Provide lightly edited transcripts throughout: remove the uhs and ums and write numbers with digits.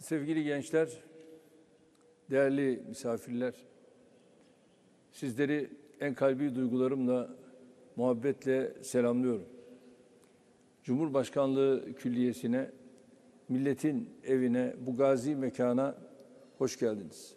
Sevgili gençler, değerli misafirler, sizleri en kalbi duygularımla, muhabbetle selamlıyorum. Cumhurbaşkanlığı Külliyesi'ne, milletin evine, bu gazi mekana hoş geldiniz.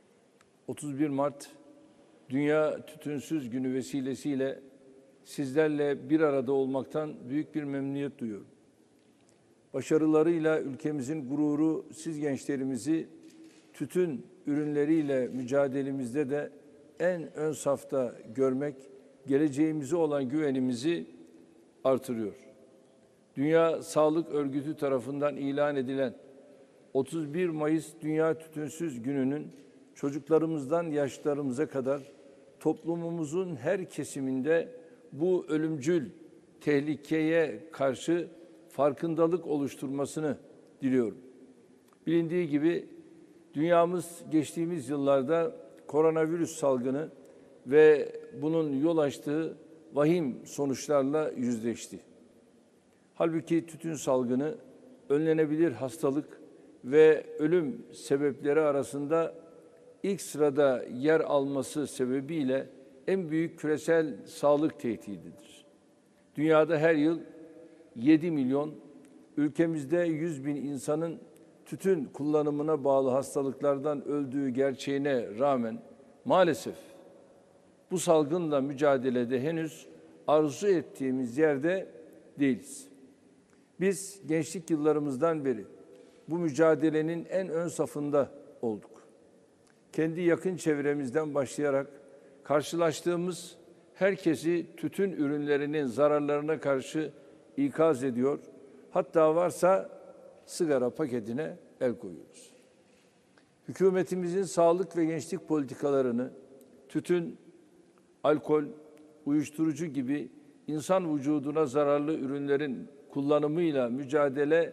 31 Mart Dünya Tütünsüz Günü vesilesiyle sizlerle bir arada olmaktan büyük bir memnuniyet duyuyorum. Başarılarıyla ülkemizin gururu, siz gençlerimizi tütün ürünleriyle mücadelemizde de en ön safta görmek, geleceğimize olan güvenimizi artırıyor. Dünya Sağlık Örgütü tarafından ilan edilen 31 Mayıs Dünya Tütünsüz Günü'nün çocuklarımızdan yaşlılarımıza kadar toplumumuzun her kesiminde bu ölümcül tehlikeye karşı farkındalık oluşturmasını diliyorum. Bilindiği gibi dünyamız geçtiğimiz yıllarda koronavirüs salgını ve bunun yol açtığı vahim sonuçlarla yüzleşti. Halbuki tütün salgını önlenebilir hastalık ve ölüm sebepleri arasında ilk sırada yer alması sebebiyle en büyük küresel sağlık tehdididir. Dünyada her yıl 7 milyon, ülkemizde 100 bin insanın tütün kullanımına bağlı hastalıklardan öldüğü gerçeğine rağmen maalesef bu salgınla mücadelede henüz arzu ettiğimiz yerde değiliz. Biz gençlik yıllarımızdan beri bu mücadelenin en ön safında olduk. Kendi yakın çevremizden başlayarak karşılaştığımız herkesi tütün ürünlerinin zararlarına karşı ikaz ediyor. Hatta varsa sigara paketine el koyuyoruz. Hükümetimizin sağlık ve gençlik politikalarını tütün, alkol, uyuşturucu gibi insan vücuduna zararlı ürünlerin kullanımıyla mücadele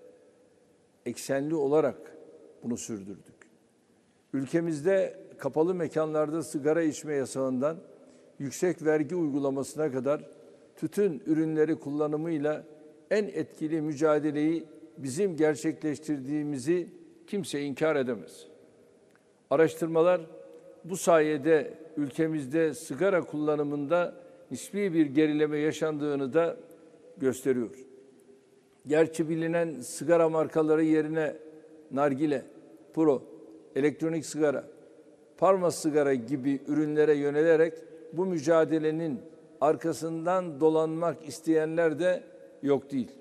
eksenli olarak bunu sürdürdük. Ülkemizde kapalı mekanlarda sigara içme yasağından yüksek vergi uygulamasına kadar tütün ürünleri kullanımıyla en etkili mücadeleyi bizim gerçekleştirdiğimizi kimse inkar edemez. Araştırmalar bu sayede ülkemizde sigara kullanımında nispi bir gerileme yaşandığını da gösteriyor. Gerçi bilinen sigara markaları yerine nargile, puro, elektronik sigara, parma sigara gibi ürünlere yönelerek bu mücadelenin arkasından dolanmak isteyenler de yok değil.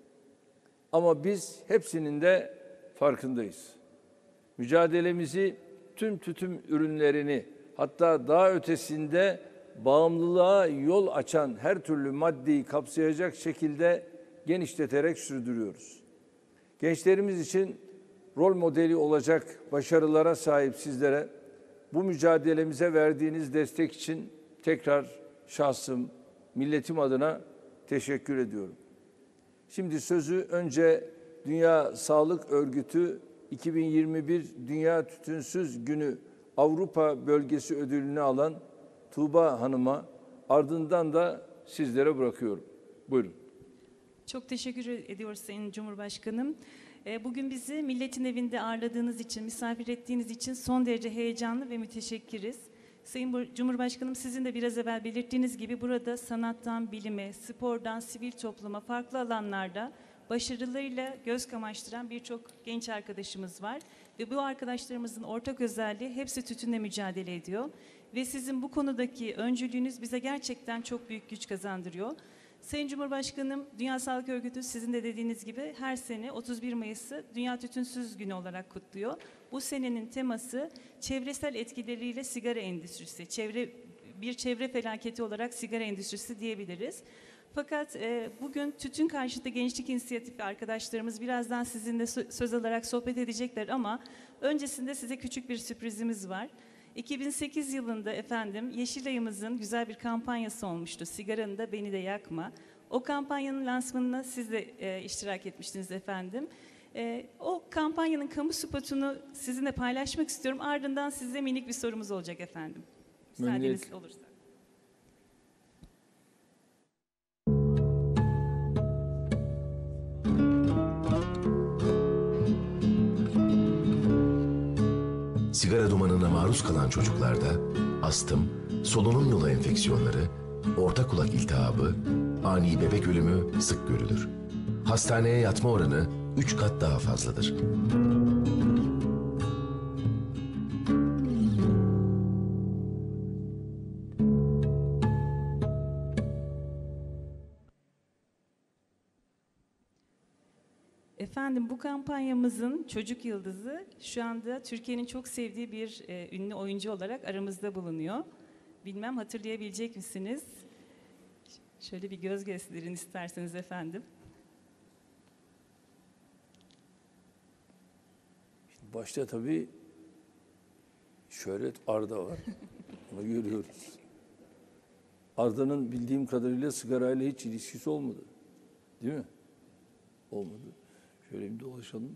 Ama biz hepsinin de farkındayız. Mücadelemizi tüm tütün ürünlerini, hatta daha ötesinde bağımlılığa yol açan her türlü maddeyi kapsayacak şekilde genişleterek sürdürüyoruz. Gençlerimiz için rol modeli olacak başarılara sahip sizlere bu mücadelemize verdiğiniz destek için tekrar şahsım, milletim adına teşekkür ediyorum. Şimdi sözü önce Dünya Sağlık Örgütü 2021 Dünya Tütünsüz Günü Avrupa Bölgesi ödülünü alan Tuğba Hanım'a, ardından da sizlere bırakıyorum. Buyurun. Çok teşekkür ediyoruz Sayın Cumhurbaşkanım. Bugün bizi milletin evinde ağırladığınız için, misafir ettiğiniz için son derece heyecanlı ve müteşekkiriz. Sayın Cumhurbaşkanım, sizin de biraz evvel belirttiğiniz gibi burada sanattan bilime, spordan sivil topluma, farklı alanlarda başarılarıyla göz kamaştıran birçok genç arkadaşımız var. Ve bu arkadaşlarımızın ortak özelliği hepsi tütünle mücadele ediyor. Ve sizin bu konudaki öncülüğünüz bize gerçekten çok büyük güç kazandırıyor. Sayın Cumhurbaşkanım, Dünya Sağlık Örgütü sizin de dediğiniz gibi her sene 31 Mayıs'ı Dünya Tütünsüz Günü olarak kutluyor. Bu senenin teması çevresel etkileriyle sigara endüstrisi, bir çevre felaketi olarak sigara endüstrisi diyebiliriz. Fakat bugün tütün karşıtı gençlik inisiyatifi arkadaşlarımız birazdan sizinle söz alarak sohbet edecekler ama öncesinde size küçük bir sürprizimiz var. 2008 yılında efendim Yeşilay'ımızın güzel bir kampanyası olmuştu. Sigaranı da beni de yakma. O kampanyanın lansmanına siz de iştirak etmiştiniz efendim. O kampanyanın kamu spotunu sizinle paylaşmak istiyorum. Ardından size minik bir sorumuz olacak efendim. Müsaadeniz olursa. Sigara dumanına maruz kalan çocuklarda astım, solunum yolu enfeksiyonları, orta kulak iltihabı, ani bebek ölümü sık görülür. Hastaneye yatma oranı 3 kat daha fazladır. Efendim bu kampanyamızın çocuk yıldızı şu anda Türkiye'nin çok sevdiği bir ünlü oyuncu olarak aramızda bulunuyor. Bilmem hatırlayabilecek misiniz? Şöyle bir göz gösterin isterseniz efendim. Başta tabii Şöhret Arda var. Onu görüyoruz. Arda'nın bildiğim kadarıyla sigarayla hiç ilişkisi olmadı. Değil mi? Olmadı. Şöyle bir dolaşalım.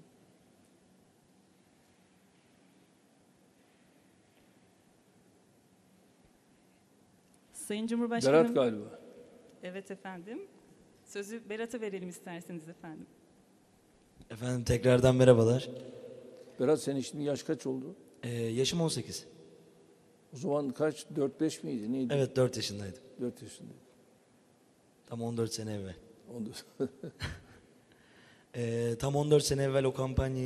Sayın Cumhurbaşkanım. Berat galiba. Evet efendim. Sözü Berat'a verelim isterseniz efendim. Efendim tekrardan merhabalar. Berat senin şimdi yaş kaç oldu? Yaşım 18. O zaman kaç? 4-5 miydi? Neydi? Evet 4 yaşındaydım. 4 yaşındaydı. Tam 14 sene evvel. Ondan Tam 14 sene evvel o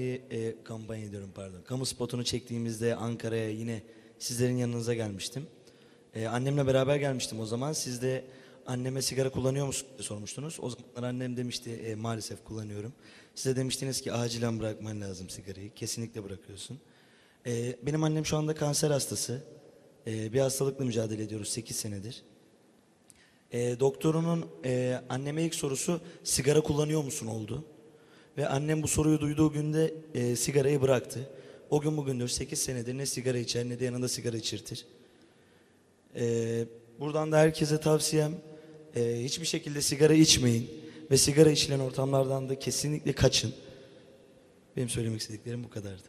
kamu spotunu çektiğimizde Ankara'ya yine sizlerin yanınıza gelmiştim. Annemle beraber gelmiştim o zaman. Siz de anneme sigara kullanıyor musun diye sormuştunuz. O zamanlar annem demişti maalesef kullanıyorum. Siz de demiştiniz ki acilen bırakman lazım sigarayı. Kesinlikle bırakıyorsun. Benim annem şu anda kanser hastası. Bir hastalıkla mücadele ediyoruz 8 senedir. Doktorunun anneme ilk sorusu sigara kullanıyor musun oldu. Ve annem bu soruyu duyduğu günde sigarayı bıraktı. O gün bugündür 8 senedir ne sigara içer ne de yanında sigara içirtir. Buradan da herkese tavsiyem hiçbir şekilde sigara içmeyin. Ve sigara içilen ortamlardan da kesinlikle kaçın. Benim söylemek istediklerim bu kadardı.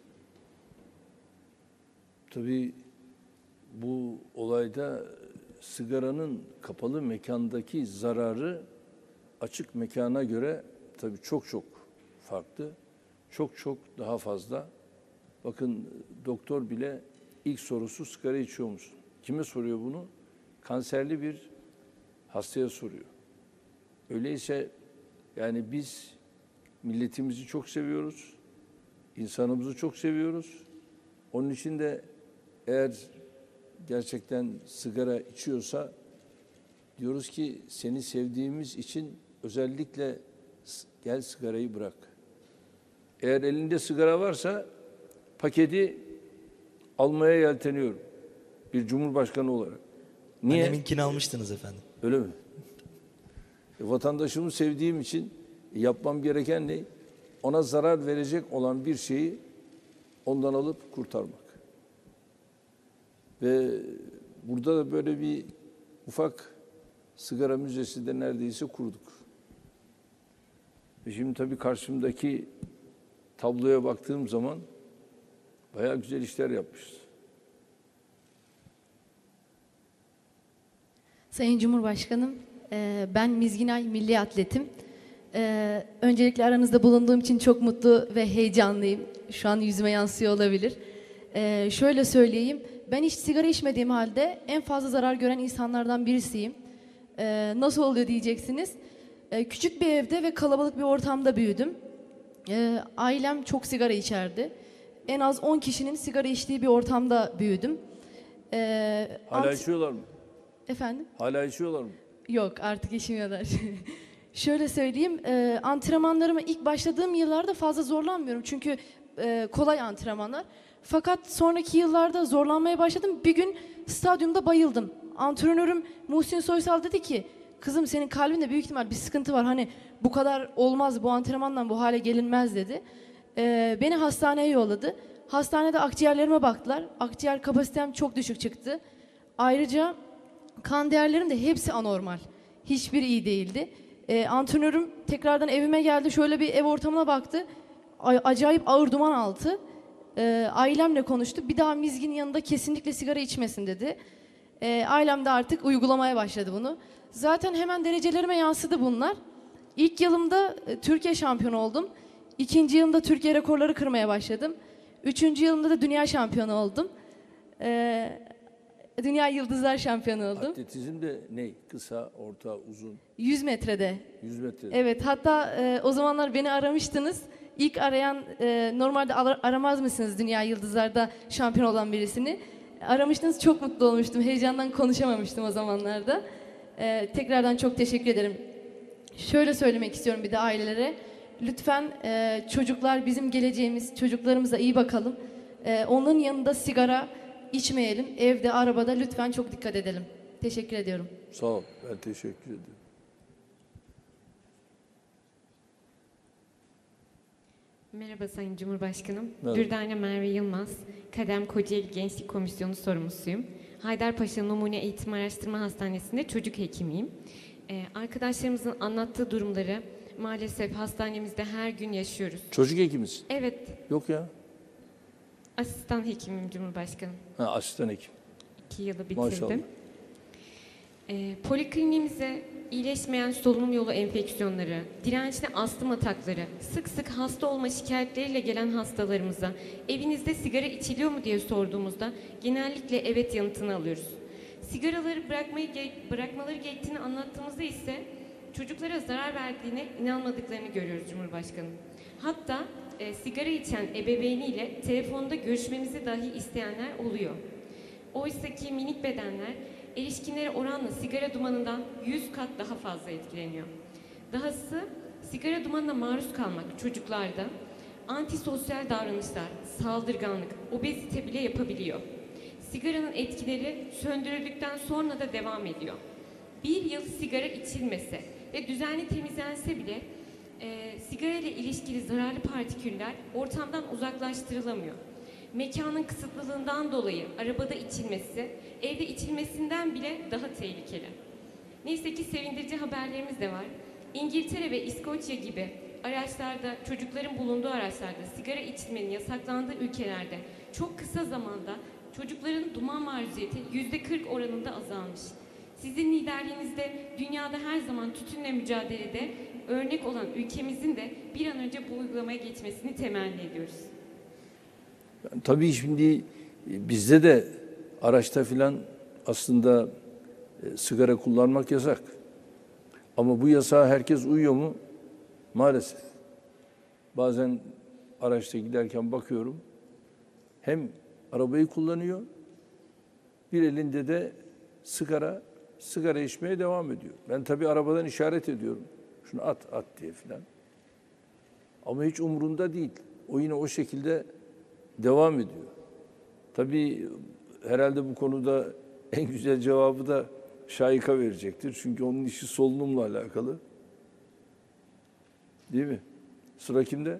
Tabii bu olayda sigaranın kapalı mekandaki zararı açık mekana göre tabii çok farklı. Çok daha fazla. Bakın doktor bile ilk sorusu sigara içiyor musun? Kime soruyor bunu? Kanserli bir hastaya soruyor. Öyleyse yani biz milletimizi çok seviyoruz. İnsanımızı çok seviyoruz. Onun için de eğer gerçekten sigara içiyorsa diyoruz ki seni sevdiğimiz için özellikle gel sigarayı bırak. Eğer elinde sigara varsa paketi almaya yelteniyorum bir cumhurbaşkanı olarak. Niye? Anneminkini almıştınız efendim. Öyle mi? Vatandaşımı sevdiğim için yapmam gereken ne? Ona zarar verecek olan bir şeyi ondan alıp kurtarmak. Ve burada da böyle bir ufak sigara müzesi de neredeyse kurduk. Ve şimdi tabii karşımdaki tabloya baktığım zaman bayağı güzel işler yapmışız. Sayın Cumhurbaşkanım, ben Mizginay Milli Atletim. Öncelikle aranızda bulunduğum için çok mutlu ve heyecanlıyım. Şu an yüzüme yansıyor olabilir. Şöyle söyleyeyim, ben hiç sigara içmediğim halde en fazla zarar gören insanlardan birisiyim. Nasıl oluyor diyeceksiniz. Küçük bir evde ve kalabalık bir ortamda büyüdüm. Ailem çok sigara içerdi. En az 10 kişinin sigara içtiği bir ortamda büyüdüm. Hala içiyorlar mı? Efendim? Hala içiyorlar mı? Yok, artık içmiyorlar. Şöyle söyleyeyim, antrenmanlarıma ilk başladığım yıllarda fazla zorlanmıyorum. Çünkü kolay antrenmanlar. Fakat sonraki yıllarda zorlanmaya başladım. Bir gün stadyumda bayıldım. Antrenörüm Muhsin Soysal dedi ki, kızım senin kalbinde büyük ihtimal bir sıkıntı var. Hani bu kadar olmaz, bu antrenmandan bu hale gelinmez dedi. Beni hastaneye yolladı. Hastanede akciğerlerime baktılar. Akciğer kapasitem çok düşük çıktı. Ayrıca kan değerlerim de hepsi anormal. Hiçbiri iyi değildi. Antrenörüm tekrardan evime geldi. Şöyle bir ev ortamına baktı. Acayip ağır duman altı. Ailemle konuştu. Bir daha Mizgin'in yanında kesinlikle sigara içmesin dedi. Ailem de artık uygulamaya başladı bunu. Zaten hemen derecelerime yansıdı bunlar. İlk yılımda Türkiye şampiyonu oldum. İkinci yılımda Türkiye rekorları kırmaya başladım. Üçüncü yılımda da dünya şampiyonu oldum. Dünya Yıldızlar şampiyonu oldum. Atletizmde ne? Kısa, orta, uzun, 100 metrede. 100 metre. Evet, hatta o zamanlar beni aramıştınız. İlk arayan, normalde aramaz mısınız Dünya Yıldızlar'da şampiyon olan birisini? Aramıştınız, çok mutlu olmuştum. Heyecandan konuşamamıştım o zamanlarda. Tekrardan çok teşekkür ederim. Şöyle söylemek istiyorum bir de ailelere. Lütfen çocuklar bizim geleceğimiz, çocuklarımıza iyi bakalım. Onların yanında sigara içmeyelim. Evde, arabada lütfen çok dikkat edelim. Teşekkür ediyorum. Sağ ol. Ben teşekkür ederim. Merhaba Sayın Cumhurbaşkanım. Merhaba. Dürdane Merve Yılmaz, Kadem Kocaeli Gençlik Komisyonu sorumlusuyum. Haydarpaşa Numune Eğitim Araştırma Hastanesi'nde çocuk hekimiyim. Arkadaşlarımızın anlattığı durumları maalesef hastanemizde her gün yaşıyoruz. Çocuk hekimisin. Evet, Yok ya. asistan hekimim Cumhurbaşkanım. Ha, asistan hekim. 2 yılı bitirdim. Maşallah. Polikliniğimize iyileşmeyen solunum yolu enfeksiyonları, dirençli astım atakları, sık sık hasta olma şikayetleriyle gelen hastalarımıza evinizde sigara içiliyor mu diye sorduğumuzda genellikle evet yanıtını alıyoruz. Sigaraları bırakmaları gerektiğini anlattığımızda ise çocuklara zarar verdiğine inanmadıklarını görüyoruz Cumhurbaşkanım. Hatta sigara içen ebeveyniyle telefonda görüşmemizi dahi isteyenler oluyor. Oysa ki minik bedenler erişkinlere oranla sigara dumanından 100 kat daha fazla etkileniyor. Dahası sigara dumanına maruz kalmak çocuklarda antisosyal davranışlar, saldırganlık, obezite bile yapabiliyor. Sigaranın etkileri söndürüldükten sonra da devam ediyor. Bir yıl sigara içilmese ve düzenli temizlense bile sigara ile ilişkili zararlı partiküller ortamdan uzaklaştırılamıyor. Mekanın kısıtlılığından dolayı arabada içilmesi, evde içilmesinden bile daha tehlikeli. Neyse ki sevindirici haberlerimiz de var. İngiltere ve İskoçya gibi araçlarda, çocukların bulunduğu araçlarda sigara içilmenin yasaklandığı ülkelerde çok kısa zamanda çocukların duman maruziyeti %40 oranında azalmış. Sizin liderliğinizde dünyada her zaman tütünle mücadelede örnek olan ülkemizin de bir an önce bu uygulamaya geçmesini temenni ediyoruz. Yani tabii şimdi bizde de araçta filan aslında sigara kullanmak yasak. Ama bu yasağa herkes uyuyor mu? Maalesef. Bazen araçta giderken bakıyorum, hem arabayı kullanıyor, bir elinde de sigara içmeye devam ediyor. Ben tabii arabadan işaret ediyorum. Şunu at diye filan. Ama hiç umurunda değil. O yine o şekilde devam ediyor. Tabii herhalde bu konuda en güzel cevabı da Şahika verecektir. Çünkü onun işi solunumla alakalı. Değil mi? Sıra kimde?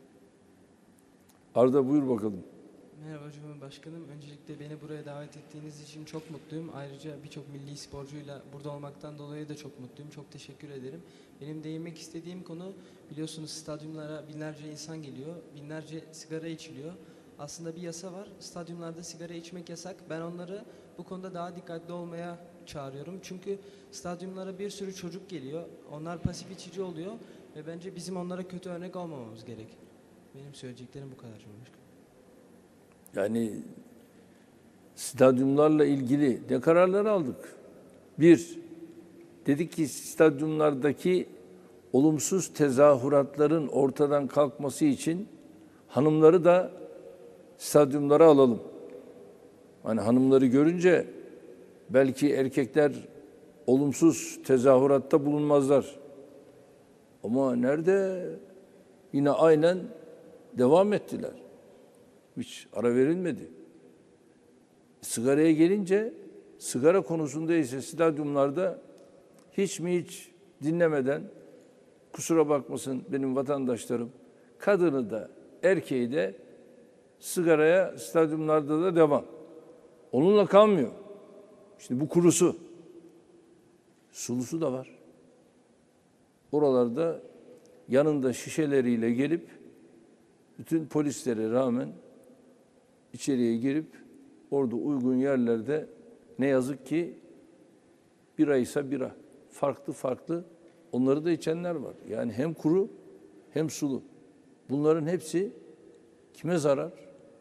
Arda buyur bakalım. Merhaba Cumhurbaşkanım. Öncelikle beni buraya davet ettiğiniz için çok mutluyum. Ayrıca birçok milli sporcuyla burada olmaktan dolayı da çok mutluyum. Çok teşekkür ederim. Benim değinmek istediğim konu, biliyorsunuz stadyumlara binlerce insan geliyor, binlerce sigara içiliyor. Aslında bir yasa var. Stadyumlarda sigara içmek yasak. Ben onları bu konuda daha dikkatli olmaya çağırıyorum. Çünkü stadyumlara bir sürü çocuk geliyor. Onlar pasif içici oluyor ve bence bizim onlara kötü örnek olmamamız gerek. Benim söyleyeceklerim bu kadar Cumhurbaşkanım. Yani stadyumlarla ilgili ne kararlar aldık? Bir, dedik ki stadyumlardaki olumsuz tezahüratların ortadan kalkması için hanımları da stadyumlara alalım. Hani hanımları görünce belki erkekler olumsuz tezahüratta bulunmazlar. Ama nerede? Yine aynen devam ettiler. Hiç ara verilmedi. Sigaraya gelince, sigara konusunda ise stadyumlarda hiç dinlemeden, kusura bakmasın benim vatandaşlarım, kadını da erkeği de sigaraya stadyumlarda da devam. Onunla kalmıyor. İşte bu kurusu. Sulusu da var. Oralarda yanında şişeleriyle gelip bütün polislere rağmen içeriye girip orada uygun yerlerde ne yazık ki bira ise bira. Farklı onları da içenler var. Yani hem kuru hem sulu. Bunların hepsi kime zarar?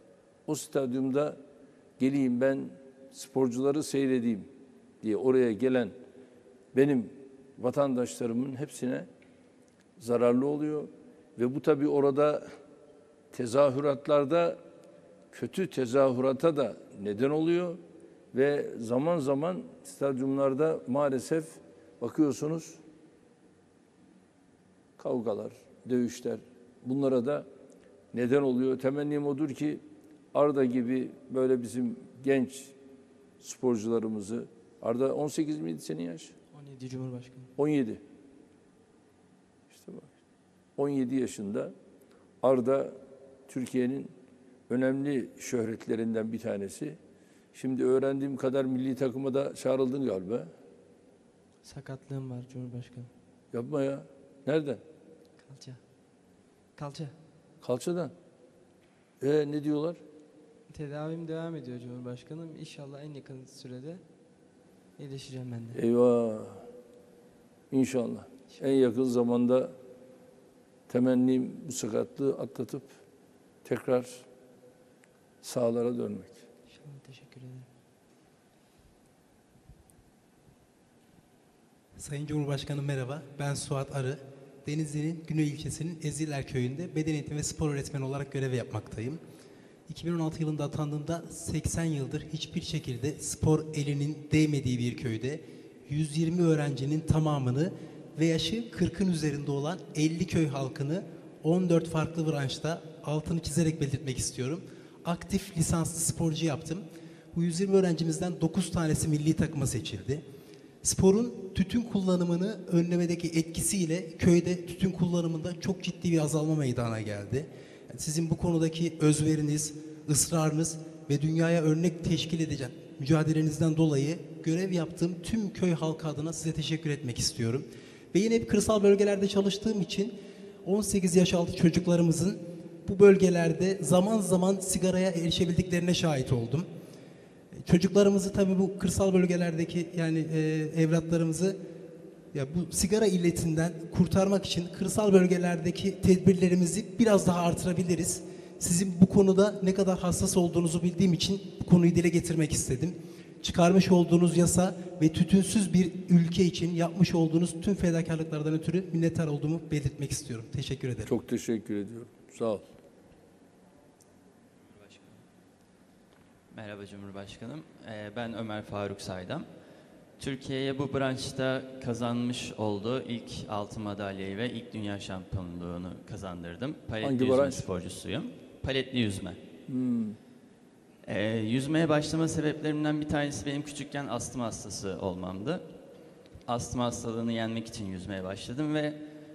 o stadyumda geleyim ben sporcuları seyredeyim diye oraya gelen benim vatandaşlarımın hepsine zararlı oluyor. Ve bu tabii orada tezahüratlarda kötü tezahürata da neden oluyor. Ve zaman zaman stadyumlarda maalesef bakıyorsunuz kavgalar, dövüşler bunlara da neden oluyor. Temennim odur ki Arda gibi böyle bizim genç sporcularımızı, Arda 18 miydi senin yaş? 17 Cumhurbaşkanı. 17. İşte bak. 17 yaşında Arda Türkiye'nin önemli şöhretlerinden bir tanesi. Şimdi öğrendiğim kadar milli takıma da çağrıldın galiba. Sakatlığım var Cumhurbaşkanı. Yapma ya. Nereden? Kalça. Kalça. Kalçadan. Ne diyorlar? Tedavim devam ediyor Cumhurbaşkanım. İnşallah en yakın sürede iyileşeceğim ben de. Eyvah. İnşallah. En yakın zamanda temennim bu sakatlığı atlatıp tekrar sahalara dönmek. İnşallah, teşekkür ederim. Sayın Cumhurbaşkanım merhaba. Ben Suat Arı. Denizli'nin Güney ilçesinin Eziler köyünde beden eğitimi ve spor öğretmeni olarak görev yapmaktayım. 2016 yılında atandığımda 80 yıldır hiçbir şekilde spor elinin değmediği bir köyde 120 öğrencinin tamamını ve yaşı 40'ın üzerinde olan 50 köy halkını 14 farklı branşta altını çizerek belirtmek istiyorum. Aktif lisanslı sporcu yaptım. Bu 120 öğrencimizden 9 tanesi milli takıma seçildi. Sporun tütün kullanımını önlemedeki etkisiyle köyde tütün kullanımında çok ciddi bir azalma meydana geldi. Yani sizin bu konudaki özveriniz, ısrarınız ve dünyaya örnek teşkil edecek mücadelenizden dolayı görev yaptığım tüm köy halkı adına size teşekkür etmek istiyorum. Ve yine hep kırsal bölgelerde çalıştığım için 18 yaş altı çocuklarımızın bu bölgelerde zaman zaman sigaraya erişebildiklerine şahit oldum. Çocuklarımızı tabii bu kırsal bölgelerdeki yani evlatlarımızı ya bu sigara illetinden kurtarmak için kırsal bölgelerdeki tedbirlerimizi biraz daha artırabiliriz. Sizin bu konuda ne kadar hassas olduğunuzu bildiğim için bu konuyu dile getirmek istedim. Çıkarmış olduğunuz yasa ve tütünsüz bir ülke için yapmış olduğunuz tüm fedakarlıklardan ötürü minnettar olduğumu belirtmek istiyorum. Teşekkür ederim. Çok teşekkür ediyorum. Sağ ol. Merhaba Cumhurbaşkanım. Ben Ömer Faruk Saydam. Türkiye'ye bu branşta kazanmış olduğu ilk altın madalyayı ve ilk dünya şampiyonluğunu kazandırdım. Paletli Hangi yüzme branş? sporcusuyum. Paletli yüzme. Yüzmeye başlama sebeplerimden bir tanesi benim küçükken astım hastası olmamdı. Astım hastalığını yenmek için yüzmeye başladım ve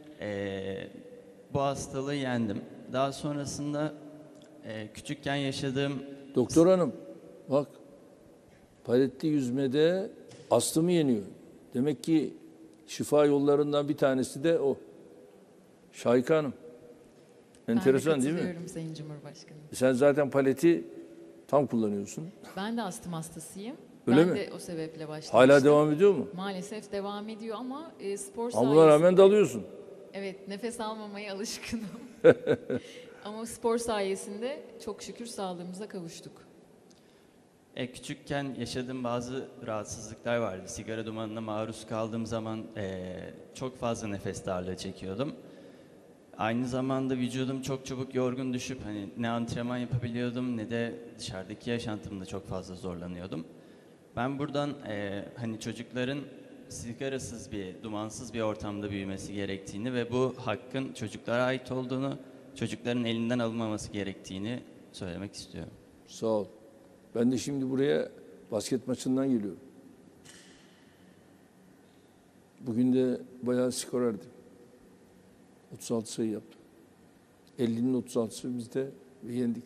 bu hastalığı yendim. Daha sonrasında küçükken yaşadığım... Doktor hanım bak paletli yüzmede astımı yeniyor. Demek ki şifa yollarından bir tanesi de o. Şahika Hanım. Enteresan değil mi? Ben de katılıyorum Sayın Cumhurbaşkanım. Sen zaten paleti tam kullanıyorsun. Ben de astım hastasıyım. Öyle ben mi? de o sebeple başlamıştım. Hala devam ediyor mu? Maalesef devam ediyor ama spor Ama buna rağmen sayesinde... dalıyorsun. Evet, nefes almamaya alışkınım. Ama spor sayesinde çok şükür sağlığımıza kavuştuk. Küçükken yaşadığım bazı rahatsızlıklar vardı. Sigara dumanına maruz kaldığım zaman çok fazla nefes darlığı çekiyordum. Aynı zamanda vücudum çok çabuk yorgun düşüp hani ne antrenman yapabiliyordum ne de dışarıdaki yaşantımda çok fazla zorlanıyordum. Ben buradan hani çocukların sigarasız bir, dumansız bir ortamda büyümesi gerektiğini ve bu hakkın çocuklara ait olduğunu, çocukların elinden alınmaması gerektiğini söylemek istiyorum. Sağ ol. Ben de şimdi buraya basket maçından geliyorum. Bugün de bayağı skor verdim. 36 sayı yaptım. 50'nin 36'sı bizde ve yendik.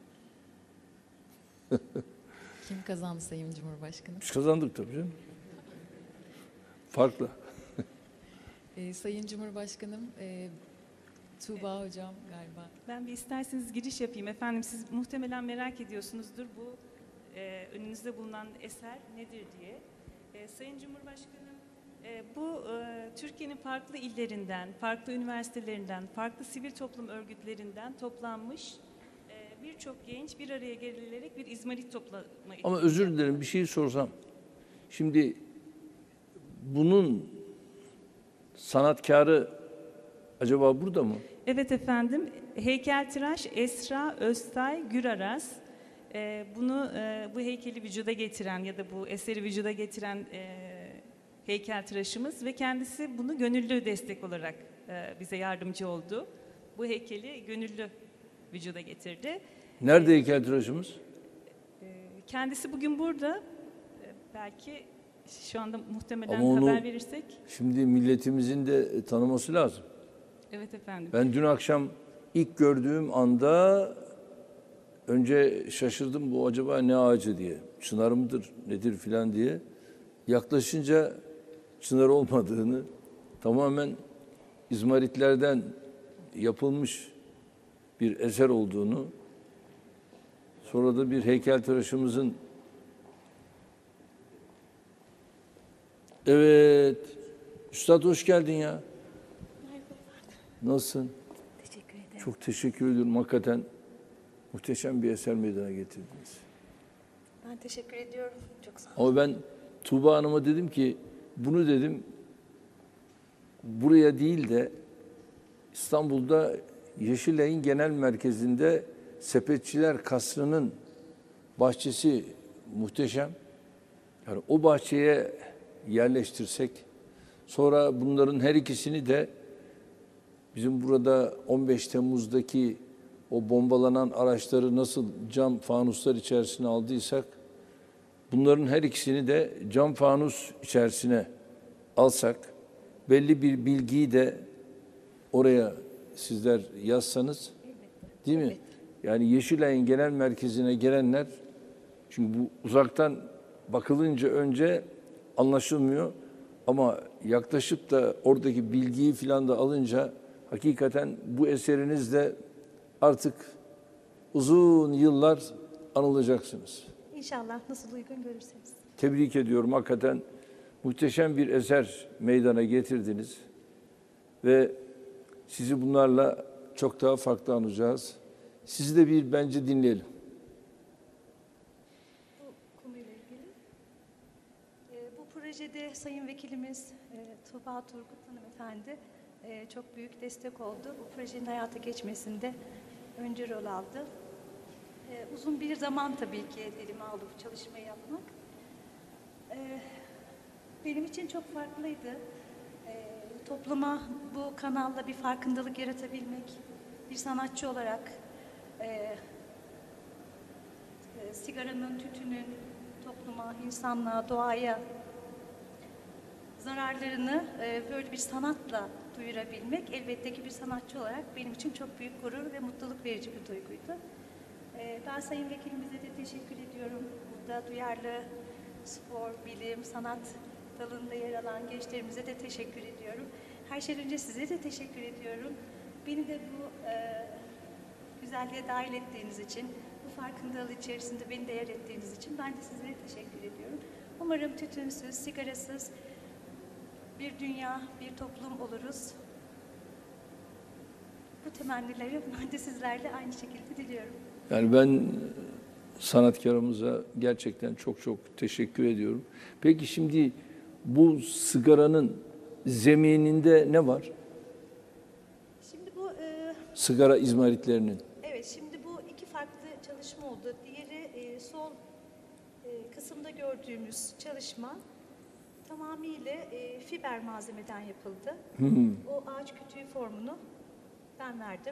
Kim kazandı Sayın Cumhurbaşkanım? Biz kazandık tabii canım. Farklı. Sayın Cumhurbaşkanım, Tuğba Hocam galiba. Ben bir isterseniz giriş yapayım efendim. Siz muhtemelen merak ediyorsunuzdur bu önünüzde bulunan eser nedir diye. Sayın Cumhurbaşkanım, bu Türkiye'nin farklı illerinden, farklı üniversitelerinden, farklı sivil toplum örgütlerinden toplanmış birçok genç bir araya gelerek bir izmarit toplama Ama özür dilerim, bir şey sorsam. Şimdi bunun sanatkarı acaba burada mı? Evet efendim, heykeltıraş Esra Öztay Güraraz. Bu heykeli vücuda getiren ya da bu eseri vücuda getiren heykeltıraşımız ve kendisi bunu gönüllü destek olarak bize yardımcı oldu. Bu heykeli gönüllü vücuda getirdi. Nerede heykeltıraşımız? Kendisi bugün burada. Belki şu anda muhtemelen Ama onu haber verirsek. şimdi milletimizin de tanıması lazım. Evet efendim. Ben dün akşam ilk gördüğüm anda önce şaşırdım, bu acaba ne ağacı diye. Çınar mıdır, nedir filan diye. Yaklaşınca çınar olmadığını, tamamen izmaritlerden yapılmış bir eser olduğunu, sonra da bir heykeltıraşımızın evet, Üstad hoş geldin ya. Nasılsın? Teşekkür ederim. Çok teşekkür ediyorum. Hakikaten muhteşem bir eser meydana getirdiniz. Ben teşekkür ediyorum. Çok sağ olun. Ama ben Tuğba Hanım'a dedim ki, bunu dedim buraya değil de İstanbul'da Yeşilay'ın genel merkezinde Sepetçiler Kasrı'nın bahçesi muhteşem. Yani o bahçeye yerleştirsek, sonra bunların her ikisini de bizim burada 15 Temmuz'daki o bombalanan araçları nasıl cam fanuslar içerisine aldıysak, bunların her ikisini de cam fanus içerisine alsak, belli bir bilgiyi de oraya sizler yazsanız, değil mi? Yani Yeşilay'ın genel merkezine gelenler, çünkü bu uzaktan bakılınca önce anlaşılmıyor ama yaklaşıp da oradaki bilgiyi filan da alınca hakikaten bu eserinizle artık uzun yıllar anılacaksınız. İnşallah nasıl uygun görürseniz. Tebrik ediyorum. Hakikaten muhteşem bir eser meydana getirdiniz. Ve sizi bunlarla çok daha farklı anacağız. Sizi de bir bence dinleyelim. Bu konuyla ilgili. Bu projede Sayın Vekilimiz Tuğba Turgut Hanımefendi çok büyük destek oldu. Bu projenin hayata geçmesinde öncü rol aldı. Uzun bir zaman tabii ki elime aldı bu çalışmayı yapmak. Benim için çok farklıydı. Topluma bu kanalla bir farkındalık yaratabilmek, bir sanatçı olarak sigaranın, tütünün topluma, insanlığa, doğaya zararlarını böyle bir sanatla duyurabilmek elbette ki bir sanatçı olarak benim için çok büyük gurur ve mutluluk verici bir duyguydu. Ben Sayın Vekilimize de teşekkür ediyorum. Burada duyarlı spor, bilim, sanat dalında yer alan gençlerimize de teşekkür ediyorum. Her şeyden önce size de teşekkür ediyorum. Beni de bu güzelliğe dahil ettiğiniz için, bu farkındalığı içerisinde beni değer ettiğiniz için ben de sizlere teşekkür ediyorum. Umarım tütünsüz, sigarasız bir dünya, bir toplum oluruz. Bu temennileri ben de sizlerle aynı şekilde diliyorum. Yani ben sanatkarımıza gerçekten çok çok teşekkür ediyorum. Peki şimdi bu sigaranın zemininde ne var? Şimdi bu Sigara izmaritlerinin. evet, şimdi bu iki farklı çalışma oldu. Diğeri sol kısımda gördüğümüz çalışma tamamıyla fiber malzemeden yapıldı. O ağaç kütüğü formunu ben verdim.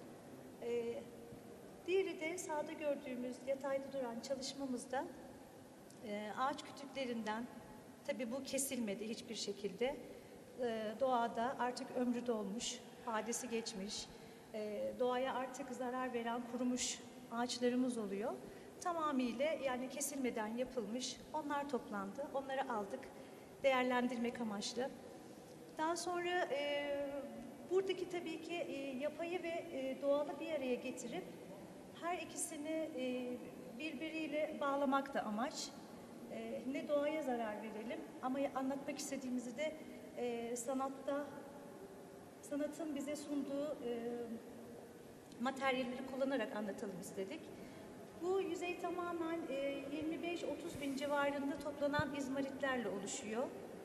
Diğeri de sağda gördüğümüz yatayda duran çalışmamızda ağaç kütüklerinden, tabii bu kesilmedi hiçbir şekilde, doğada artık ömrü dolmuş, vadesi geçmiş, doğaya artık zarar veren kurumuş ağaçlarımız oluyor. Tamamıyla yani kesilmeden yapılmış, onlar toplandı, onları aldık değerlendirmek amaçlı. Daha sonra buradaki tabii ki yapayı ve doğalı bir araya getirip her ikisini birbiriyle bağlamak da amaç. Ne doğaya zarar verelim ama anlatmak istediğimizi de sanatın bize sunduğu materyalleri kullanarak anlatalım istedik. Bu yüzey tamamen 25-30 bin civarında toplanan izmaritlerle oluşuyor.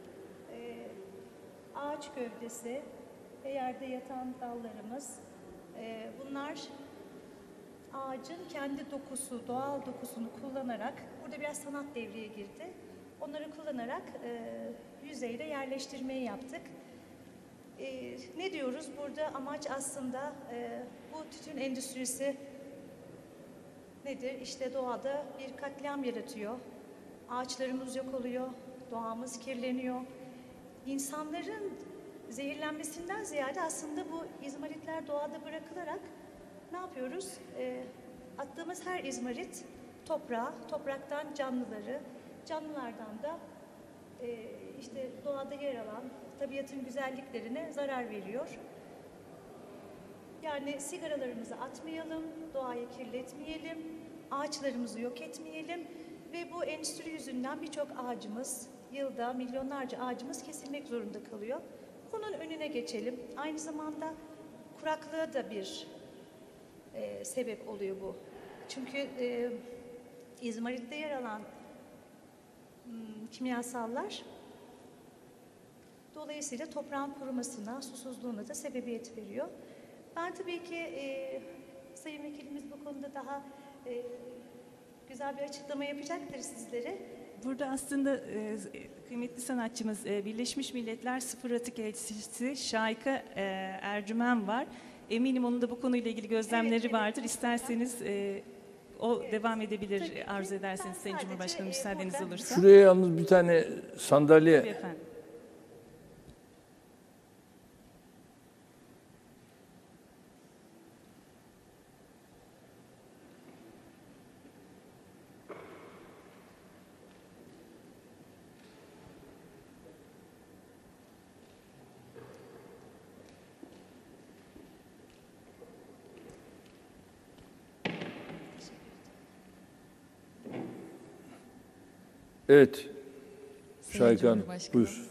Ağaç gövdesi ve yerde yatan dallarımız. Bunlar ağacın kendi dokusu, doğal dokusunu kullanarak, burada biraz sanat devreye girdi. Onları kullanarak yüzeyde yerleştirmeyi yaptık. Ne diyoruz? Burada amaç aslında bu tütün endüstrisi nedir? İşte doğada bir katliam yaratıyor. Ağaçlarımız yok oluyor, doğamız kirleniyor. İnsanların zehirlenmesinden ziyade aslında bu izmaritler doğada bırakılarak ne yapıyoruz? Attığımız her izmarit toprağa, topraktan canlıları, canlılardan da işte doğada yer alan tabiatın güzelliklerine zarar veriyor. Yani sigaralarımızı atmayalım, doğayı kirletmeyelim, ağaçlarımızı yok etmeyelim ve bu endüstri yüzünden birçok ağacımız, yılda milyonlarca ağacımız kesilmek zorunda kalıyor. Bunun önüne geçelim. Aynı zamanda kuraklığa da bir sebep oluyor bu. Çünkü izmaritte yer alan kimyasallar dolayısıyla toprağın kurumasına, susuzluğuna da sebebiyet veriyor. Ben tabii ki Sayın Vekilimiz bu konuda daha güzel bir açıklama yapacaktır sizlere. Burada aslında kıymetli sanatçımız Birleşmiş Milletler Sıfır Atık Elçisi Şahika Ercümen var. Eminim onun da bu konuyla ilgili gözlemleri vardır. İsterseniz o devam edebilir arzu ederseniz Sayın Cumhurbaşkanım müsaadeniz olursa. Şuraya yalnız bir tane sandalye. Tabii efendim. Evet. Sayın Şahika Hanım, Cumhurbaşkanım, buyur.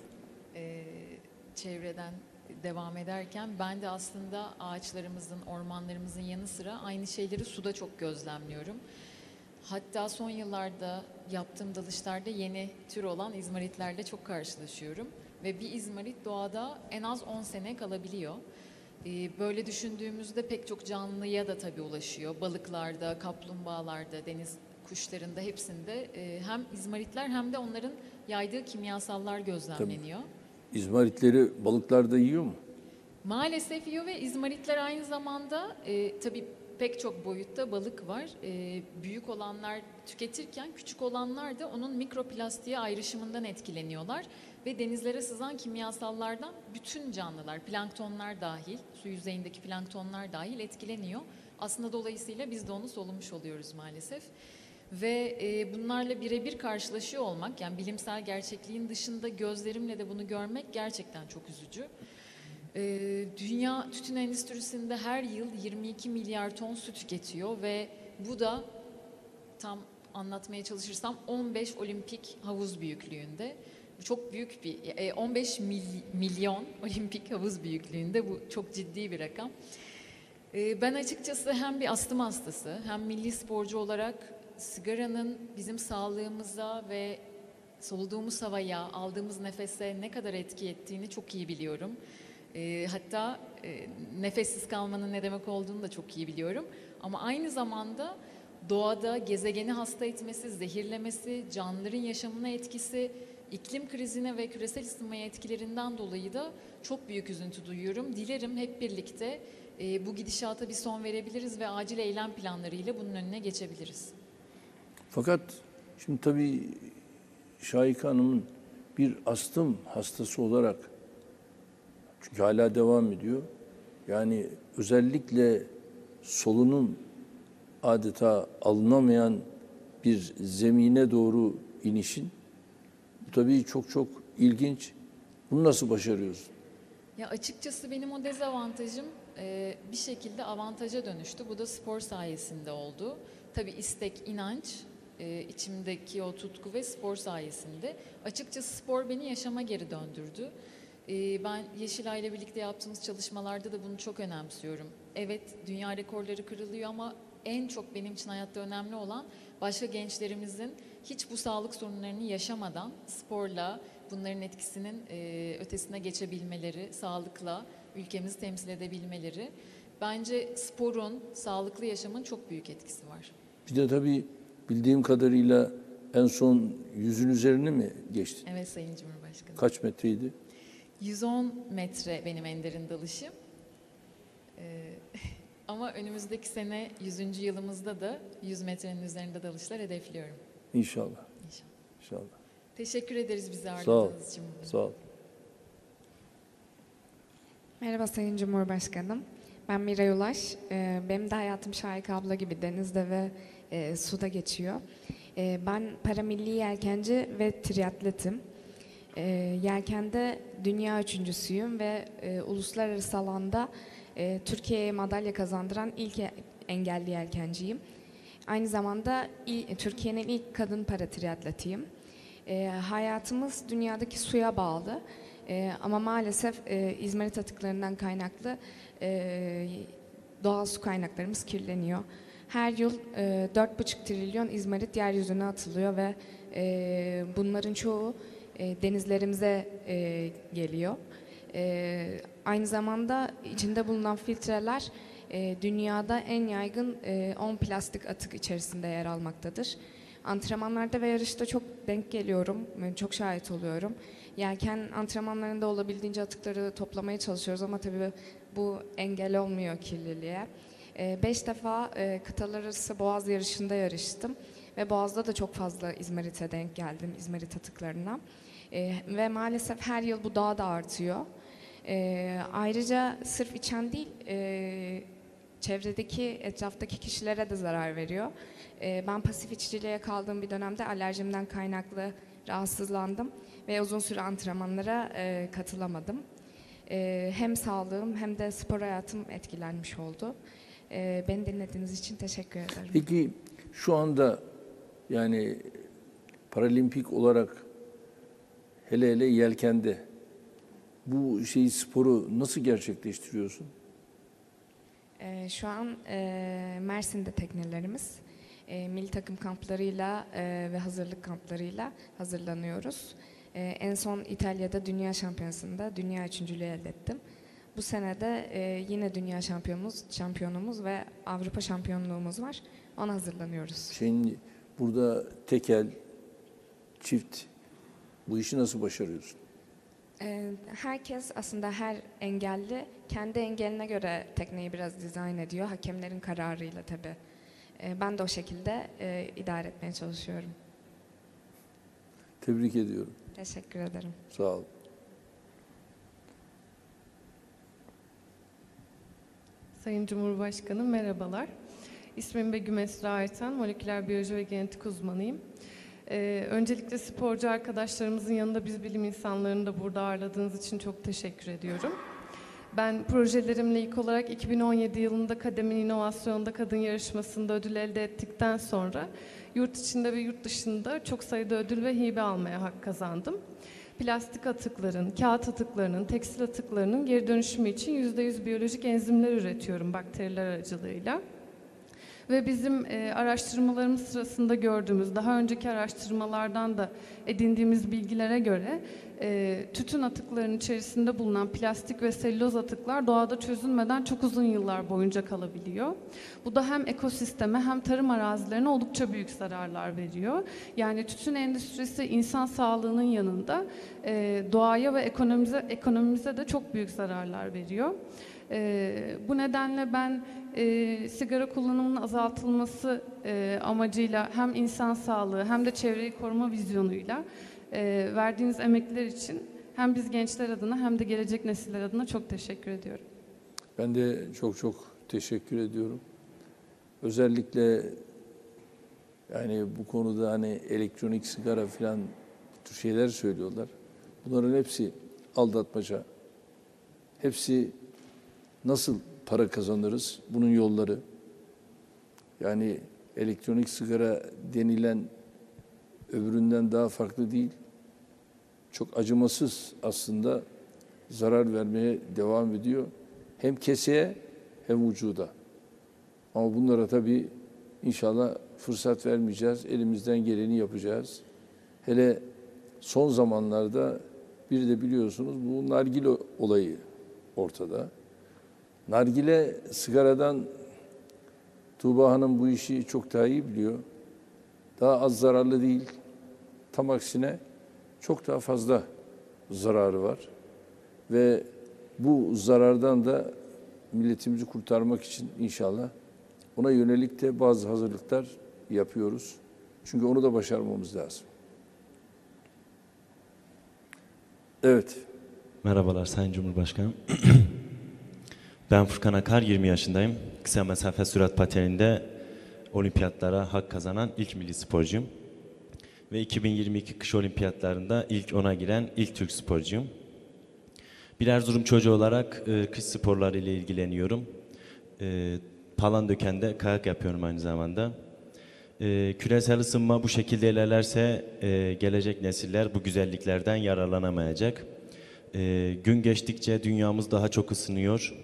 Çevreden devam ederken ben de aslında ağaçlarımızın, ormanlarımızın yanı sıra aynı şeyleri suda çok gözlemliyorum. Hatta son yıllarda yaptığım dalışlarda yeni tür olan izmaritlerle çok karşılaşıyorum. Ve bir izmarit doğada en az 10 sene kalabiliyor. Böyle düşündüğümüzde pek çok canlıya da tabii ulaşıyor. Balıklarda, kaplumbağalarda, deniz kuşlarında hepsinde hem izmaritler hem de onların yaydığı kimyasallar gözlemleniyor. İzmaritleri balıklar da yiyor mu? Maalesef yiyor ve izmaritler aynı zamanda tabii pek çok boyutta balık var. Büyük olanlar tüketirken küçük olanlar da onun mikroplastiğe ayrışımından etkileniyorlar. Ve denizlere sızan kimyasallardan bütün canlılar, planktonlar dahil, su yüzeyindeki planktonlar dahil etkileniyor. Aslında dolayısıyla biz de onu solumuş oluyoruz maalesef. Ve bunlarla birebir karşılaşıyor olmak, yani bilimsel gerçekliğin dışında gözlerimle de bunu görmek gerçekten çok üzücü. Dünya tütün endüstrisinde her yıl 22 milyar ton su tüketiyor ve bu da tam anlatmaya çalışırsam 15 olimpik havuz büyüklüğünde. Çok büyük bir 15 milyon olimpik havuz büyüklüğünde, bu çok ciddi bir rakam. Ben açıkçası hem bir astım hastası hem milli sporcu olarak sigaranın bizim sağlığımıza ve soluduğumuz havaya, aldığımız nefese ne kadar etki ettiğini çok iyi biliyorum. Hatta nefessiz kalmanın ne demek olduğunu da çok iyi biliyorum. Ama aynı zamanda doğada gezegeni hasta etmesi, zehirlemesi, canlıların yaşamına etkisi, iklim krizine ve küresel ısınmaya etkilerinden dolayı da çok büyük üzüntü duyuyorum. Dilerim hep birlikte bu gidişata bir son verebiliriz ve acil eylem planlarıyla bunun önüne geçebiliriz. Fakat şimdi tabii Şahika Hanım'ın bir astım hastası olarak, çünkü hala devam ediyor, yani özellikle solunum adeta alınamayan bir zemine doğru inişin, bu tabii çok çok ilginç. Bunu nasıl başarıyorsun? Ya açıkçası benim o dezavantajım bir şekilde avantaja dönüştü. Bu da spor sayesinde oldu. Tabii istek, inanç, içimdeki o tutku ve spor sayesinde. Açıkçası spor beni yaşama geri döndürdü. Ben Yeşilay ile birlikte yaptığımız çalışmalarda da bunu çok önemsiyorum. Evet, dünya rekorları kırılıyor ama en çok benim için hayatta önemli olan başka gençlerimizin hiç bu sağlık sorunlarını yaşamadan sporla bunların etkisinin ötesine geçebilmeleri, sağlıkla ülkemizi temsil edebilmeleri. Bence sporun, sağlıklı yaşamın çok büyük etkisi var. Bir de tabii bildiğim kadarıyla en son 100'ün üzerine mi geçtin? Evet Sayın Cumhurbaşkanım. Kaç metreydi? 110 metre benim en derin dalışım. Ama önümüzdeki sene 100. yılımızda da 100 metrenin üzerinde dalışlar hedefliyorum. İnşallah. İnşallah. İnşallah. Teşekkür ederiz bizi Sağ ol. ağırladığınız için. Sağ ol. Merhaba Sayın Cumhurbaşkanım. Ben Miray Ulaş. Benim de hayatım Şahika abla gibi denizde ve suda geçiyor. Ben paramilli yelkenci ve triatletim. Yelkende dünya üçüncüsüyüm ve uluslararası alanda Türkiye'ye madalya kazandıran ilk engelli yelkenciyim. Aynı zamanda Türkiye'nin ilk kadın para triatletiyim. Hayatımız dünyadaki suya bağlı. Ama maalesef İzmarit atıklarından kaynaklı doğal su kaynaklarımız kirleniyor. Her yıl 4,5 trilyon izmarit yeryüzüne atılıyor ve bunların çoğu denizlerimize geliyor. Aynı zamanda içinde bulunan filtreler dünyada en yaygın 10 plastik atık içerisinde yer almaktadır. Antrenmanlarda ve yarışta çok denk geliyorum, çok şahit oluyorum. Yelken antrenmanlarında olabildiğince atıkları toplamaya çalışıyoruz ama tabii bu engel olmuyor kirliliğe. 5 defa kıtalar arası Boğaz yarışında yarıştım ve Boğaz'da da çok fazla izmarite denk geldim, izmarit atıklarına. Ve maalesef her yıl bu daha da artıyor. Ayrıca sırf içen değil, çevredeki, etraftaki kişilere de zarar veriyor. Ben pasif içiciliğe kaldığım bir dönemde alerjimden kaynaklı rahatsızlandım ve uzun süre antrenmanlara katılamadım. Hem sağlığım hem de spor hayatım etkilenmiş oldu. Beni dinlediğiniz için teşekkür ederim. Peki şu anda yani paralimpik olarak hele yelkende bu sporu nasıl gerçekleştiriyorsun? Şu an Mersin'de teknelerimiz milli takım kamplarıyla ve hazırlık kamplarıyla hazırlanıyoruz. En son İtalya'da dünya şampiyonasında dünya üçüncülüğü elde ettim. Bu sene de yine dünya şampiyonumuz ve Avrupa şampiyonluğumuz var. Ona hazırlanıyoruz. Burada tekel, çift bu işi nasıl başarıyorsun? Herkes aslında her engelli kendi engeline göre tekneyi biraz dizayn ediyor. Hakemlerin kararıyla tabii. Ben de o şekilde idare etmeye çalışıyorum. Tebrik ediyorum. Teşekkür ederim. Sağ ol. Sayın Cumhurbaşkanım merhabalar. İsmim Begüm Esra Ayten, moleküler biyoloji ve genetik uzmanıyım. Öncelikle sporcu arkadaşlarımızın yanında biz bilim insanlarını da burada ağırladığınız için çok teşekkür ediyorum. Ben projelerimle ilk olarak 2017 yılında Kadem'in inovasyonda kadın yarışmasında ödül elde ettikten sonra yurt içinde ve yurt dışında çok sayıda ödül ve hibe almaya hak kazandım. Plastik atıkların, kağıt atıklarının, tekstil atıklarının geri dönüşümü için %100 biyolojik enzimler üretiyorum bakteriler aracılığıyla. Ve bizim araştırmalarımız sırasında gördüğümüz, daha önceki araştırmalardan da edindiğimiz bilgilere göre tütün atıklarının içerisinde bulunan plastik ve selüloz atıklar doğada çözülmeden çok uzun yıllar boyunca kalabiliyor. Bu da hem ekosisteme hem tarım arazilerine oldukça büyük zararlar veriyor. Yani tütün endüstrisi insan sağlığının yanında doğaya ve ekonomimize de çok büyük zararlar veriyor. Bu nedenle ben sigara kullanımının azaltılması amacıyla hem insan sağlığı hem de çevreyi koruma vizyonuyla verdiğiniz emekler için hem biz gençler adına hem de gelecek nesiller adına çok teşekkür ediyorum. Ben de çok teşekkür ediyorum. Özellikle yani bu konuda hani elektronik sigara falan bu tür şeyler söylüyorlar. Bunların hepsi aldatmaca. Hepsi nasıl para kazanırız? Bunun yolları. Yani elektronik sigara denilen öbüründen daha farklı değil. Çok acımasız aslında zarar vermeye devam ediyor. Hem keseye hem vücuda. Ama bunlara tabii inşallah fırsat vermeyeceğiz. Elimizden geleni yapacağız. Hele son zamanlarda bir de biliyorsunuz bu nargile olayı ortada. Nargile sigaradan Tuğba Hanım bu işi çok daha iyi biliyor. Daha az zararlı değil. Tam aksine çok daha fazla zararı var. Ve bu zarardan da milletimizi kurtarmak için inşallah ona yönelik de bazı hazırlıklar yapıyoruz. Çünkü onu da başarmamız lazım. Evet. Merhabalar Sayın Cumhurbaşkanım. Ben Furkan Akar, 20 yaşındayım. Kısa mesafe sürat pateninde olimpiyatlara hak kazanan ilk milli sporcuyum. Ve 2022 kış olimpiyatlarında ilk 10'a giren ilk Türk sporcuyum. Bir Erzurum çocuğu olarak kış sporları ile ilgileniyorum. Palandöken'de kayak yapıyorum aynı zamanda. Küresel ısınma bu şekilde ilerlerse gelecek nesiller bu güzelliklerden yararlanamayacak. Gün geçtikçe dünyamız daha çok ısınıyor.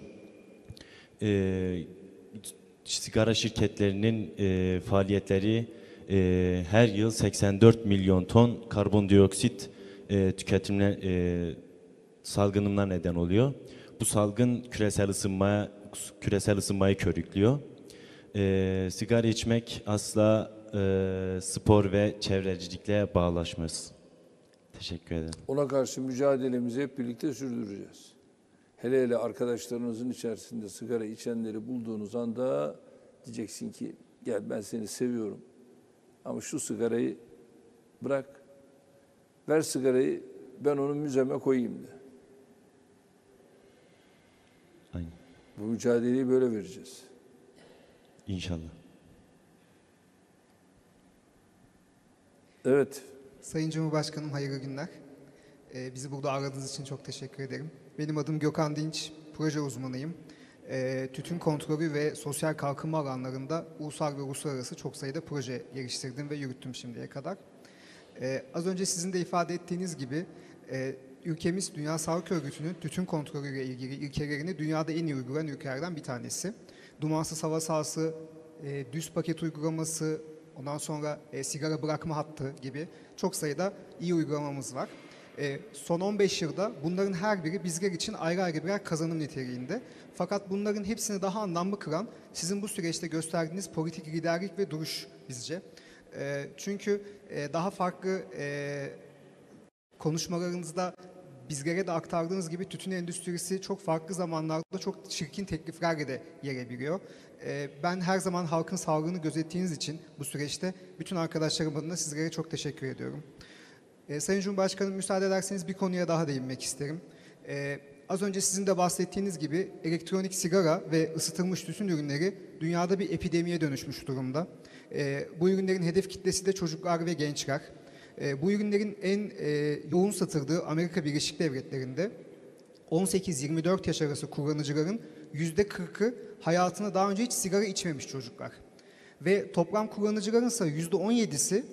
Sigara şirketlerinin faaliyetleri her yıl 84 milyon ton karbondioksit tüketimine salgınına neden oluyor. Bu salgın küresel ısınmayı körüklüyor. Sigara içmek asla spor ve çevrecilikle bağlaşmaz. Teşekkür ederim. Ona karşı mücadelemizi hep birlikte sürdüreceğiz. Hele hele arkadaşlarınızın içerisinde sigara içenleri bulduğunuz anda diyeceksin ki gel ben seni seviyorum ama şu sigarayı bırak, ver sigarayı ben onu müzeme koyayım de. Aynen. Bu mücadeleyi böyle vereceğiz. İnşallah. Evet. Sayın Cumhurbaşkanım hayırlı günler. Bizi burada aradığınız için çok teşekkür ederim. Benim adım Gökhan Dinç, proje uzmanıyım. Tütün kontrolü ve sosyal kalkınma alanlarında ulusal ve uluslararası çok sayıda proje geliştirdim ve yürüttüm şimdiye kadar. Az önce sizin de ifade ettiğiniz gibi ülkemiz Dünya Sağlık Örgütü'nün tütün kontrolüyle ilgili ilkelerini dünyada en iyi uygulayan ülkelerden bir tanesi. Dumansız hava sahası, düz paket uygulaması, ondan sonra sigara bırakma hattı gibi çok sayıda iyi uygulamamız var. Son 15 yılda bunların her biri bizler için ayrı ayrı birer kazanım niteliğinde. Fakat bunların hepsini daha anlamlı kılan sizin bu süreçte gösterdiğiniz politik liderlik ve duruş bizce. Çünkü daha farklı konuşmalarınızda bizlere de aktardığınız gibi tütün endüstrisi çok farklı zamanlarda çok çirkin tekliflerle de gelebiliyor. Ben her zaman halkın sağlığını gözettiğiniz için bu süreçte bütün arkadaşlarım adına sizlere çok teşekkür ediyorum. Sayın Cumhurbaşkanım müsaade ederseniz bir konuya daha değinmek isterim. Az önce sizin de bahsettiğiniz gibi elektronik sigara ve ısıtılmış tütün ürünleri dünyada bir epidemiye dönüşmüş durumda. Bu ürünlerin hedef kitlesi de çocuklar ve gençler. Bu ürünlerin en yoğun satıldığı Amerika Birleşik Devletleri'nde 18-24 yaş arası kullanıcıların %40'ı hayatında daha önce hiç sigara içmemiş çocuklar. Ve toplam kullanıcıların ise %17'si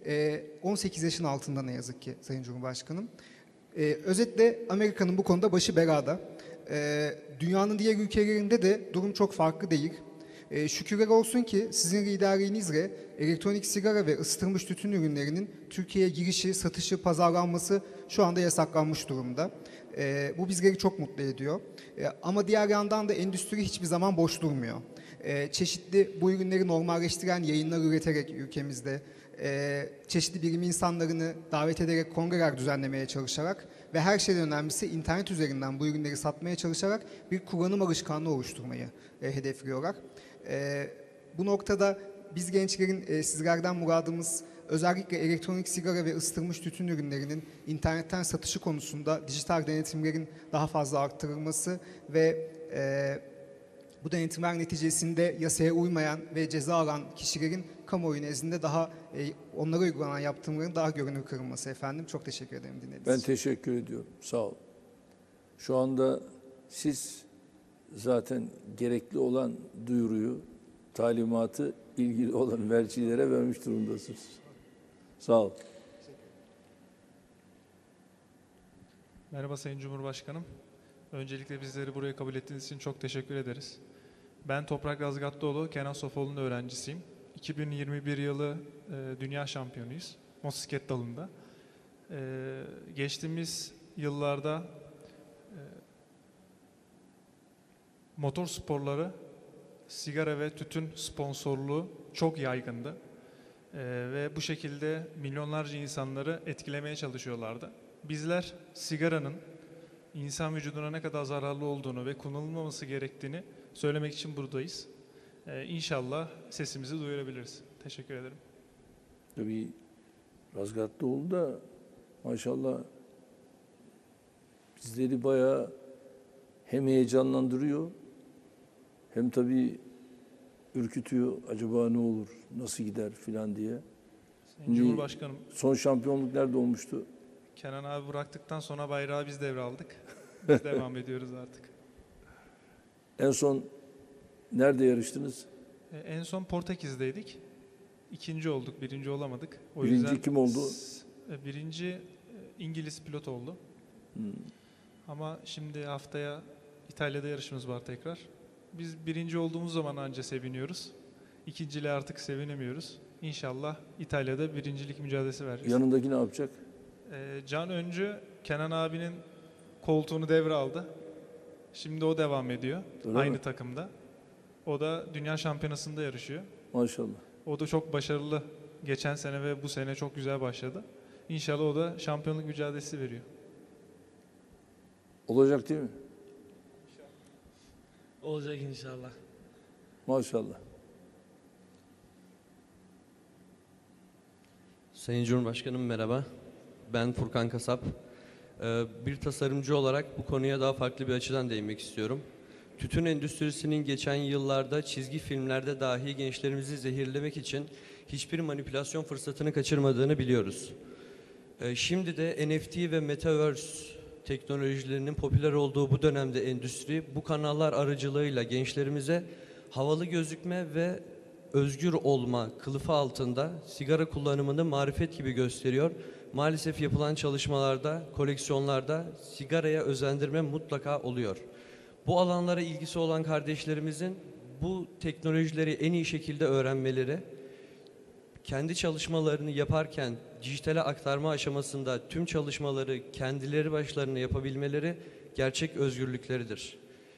18 yaşın altında ne yazık ki Sayın Cumhurbaşkanım. Özetle Amerika'nın bu konuda başı belada. Dünyanın diğer ülkelerinde de durum çok farklı değil. Şükürler olsun ki sizin liderliğinizle elektronik sigara ve ısıtılmış tütün ürünlerinin Türkiye'ye girişi, satışı, pazarlanması şu anda yasaklanmış durumda. Bu bizleri çok mutlu ediyor. Ama diğer yandan da endüstri hiçbir zaman boş durmuyor. Çeşitli bu ürünleri normalleştiren yayınlar üreterek ülkemizde, çeşitli bilim insanlarını davet ederek kongreler düzenlemeye çalışarak ve her şeyden önemlisi internet üzerinden bu ürünleri satmaya çalışarak bir kullanım alışkanlığı oluşturmayı hedefliyorlar. Bu noktada biz gençlerin sizlerden muradımız özellikle elektronik sigara ve ısıtılmış tütün ürünlerinin internetten satışı konusunda dijital denetimlerin daha fazla arttırılması ve bu denetimler neticesinde yasaya uymayan ve ceza alan kişilerin kamuoyu nezdinde daha onlara uygulanan yaptırımların daha görünür kılınması efendim. Çok teşekkür ederim dinlediğiniz için. Ben teşekkür ediyorum. Sağ olun. Şu anda siz zaten gerekli olan duyuruyu, talimatı ilgili olan mercilere vermiş durumdasınız. Sağ olun. Merhaba Sayın Cumhurbaşkanım. Öncelikle bizleri buraya kabul ettiğiniz için çok teşekkür ederiz. Ben Toprak Razgatlıoğlu, Kenan Sofoğlu'nun öğrencisiyim. 2021 yılı dünya şampiyonuyuz motosiklet dalında. Geçtiğimiz yıllarda motor sporları, sigara ve tütün sponsorluğu çok yaygındı. Ve bu şekilde milyonlarca insanları etkilemeye çalışıyorlardı. Bizler sigaranın insan vücuduna ne kadar zararlı olduğunu ve kullanılmaması gerektiğini söylemek için buradayız. İnşallah sesimizi duyurabiliriz. Teşekkür ederim. Tabii Razgatlıoğlu da maşallah bizleri bayağı hem heyecanlandırıyor hem tabii ürkütüyor. Acaba ne olur, nasıl gider filan diye. Sayın Cumhurbaşkanım. Son şampiyonluk nerede olmuştu? Kenan abi bıraktıktan sonra bayrağı biz devraldık. Biz devam ediyoruz artık. En son nerede yarıştınız? En son Portekiz'deydik. İkinci olduk, birinci olamadık. Birinci kim oldu? Birinci İngiliz pilot oldu. Ama şimdi haftaya İtalya'da yarışımız var tekrar. Biz birinci olduğumuz zaman anca seviniyoruz. İkinciliğe artık sevinemiyoruz. İnşallah İtalya'da birincilik mücadelesi vereceğiz. Yanındaki ne yapacak? Can Öncü, Kenan abinin koltuğunu devraldı. Şimdi o devam ediyor. Öyle Aynı mi? takımda. O da dünya şampiyonasında yarışıyor. Maşallah. O da çok başarılı. Geçen sene ve bu sene çok güzel başladı. İnşallah o da şampiyonluk mücadelesi veriyor. Olacak değil mi? Olacak inşallah. Maşallah. Sayın Cumhurbaşkanım merhaba. Ben Furkan Kasap. Bir tasarımcı olarak bu konuya daha farklı bir açıdan değinmek istiyorum. Tütün endüstrisinin geçen yıllarda çizgi filmlerde dahi gençlerimizi zehirlemek için hiçbir manipülasyon fırsatını kaçırmadığını biliyoruz. Şimdi de NFT ve Metaverse teknolojilerinin popüler olduğu bu dönemde endüstri bu kanallar aracılığıyla gençlerimize havalı gözükme ve özgür olma kılıfı altında sigara kullanımını marifet gibi gösteriyor. Maalesef yapılan çalışmalarda, koleksiyonlarda sigaraya özendirme mutlaka oluyor. Bu alanlara ilgisi olan kardeşlerimizin bu teknolojileri en iyi şekilde öğrenmeleri, kendi çalışmalarını yaparken dijitale aktarma aşamasında tüm çalışmaları kendileri başlarına yapabilmeleri gerçek özgürlükleridir.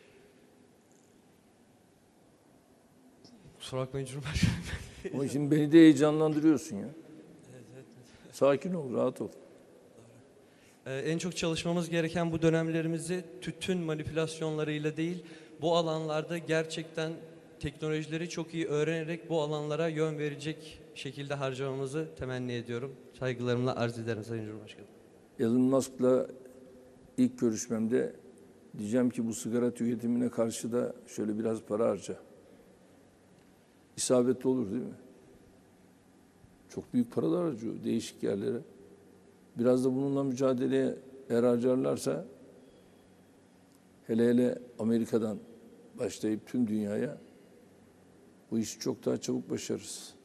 Kusura bakmayın Cumhurbaşkanım. Ama şimdi beni de heyecanlandırıyorsun ya. Evet. Sakin ol, rahat ol. En çok çalışmamız gereken bu dönemlerimizi tütün manipülasyonlarıyla değil, bu alanlarda gerçekten teknolojileri çok iyi öğrenerek bu alanlara yön verecek şekilde harcamamızı temenni ediyorum. Saygılarımla arz ederim Sayın Cumhurbaşkanım. Elon Musk'la ilk görüşmemde diyeceğim ki bu sigara tüketimine karşı da şöyle biraz para harca. İsabetli olur değil mi? Çok büyük paralar harcıyor değişik yerlere. Biraz da bununla mücadeleye eğer harcarlarsa hele Amerika'dan başlayıp tüm dünyaya bu işi çok daha çabuk başarırız.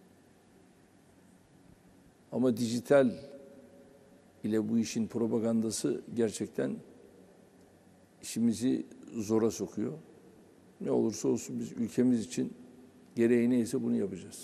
Ama dijital ile bu işin propagandası gerçekten işimizi zora sokuyor. Ne olursa olsun biz ülkemiz için gereği neyse bunu yapacağız.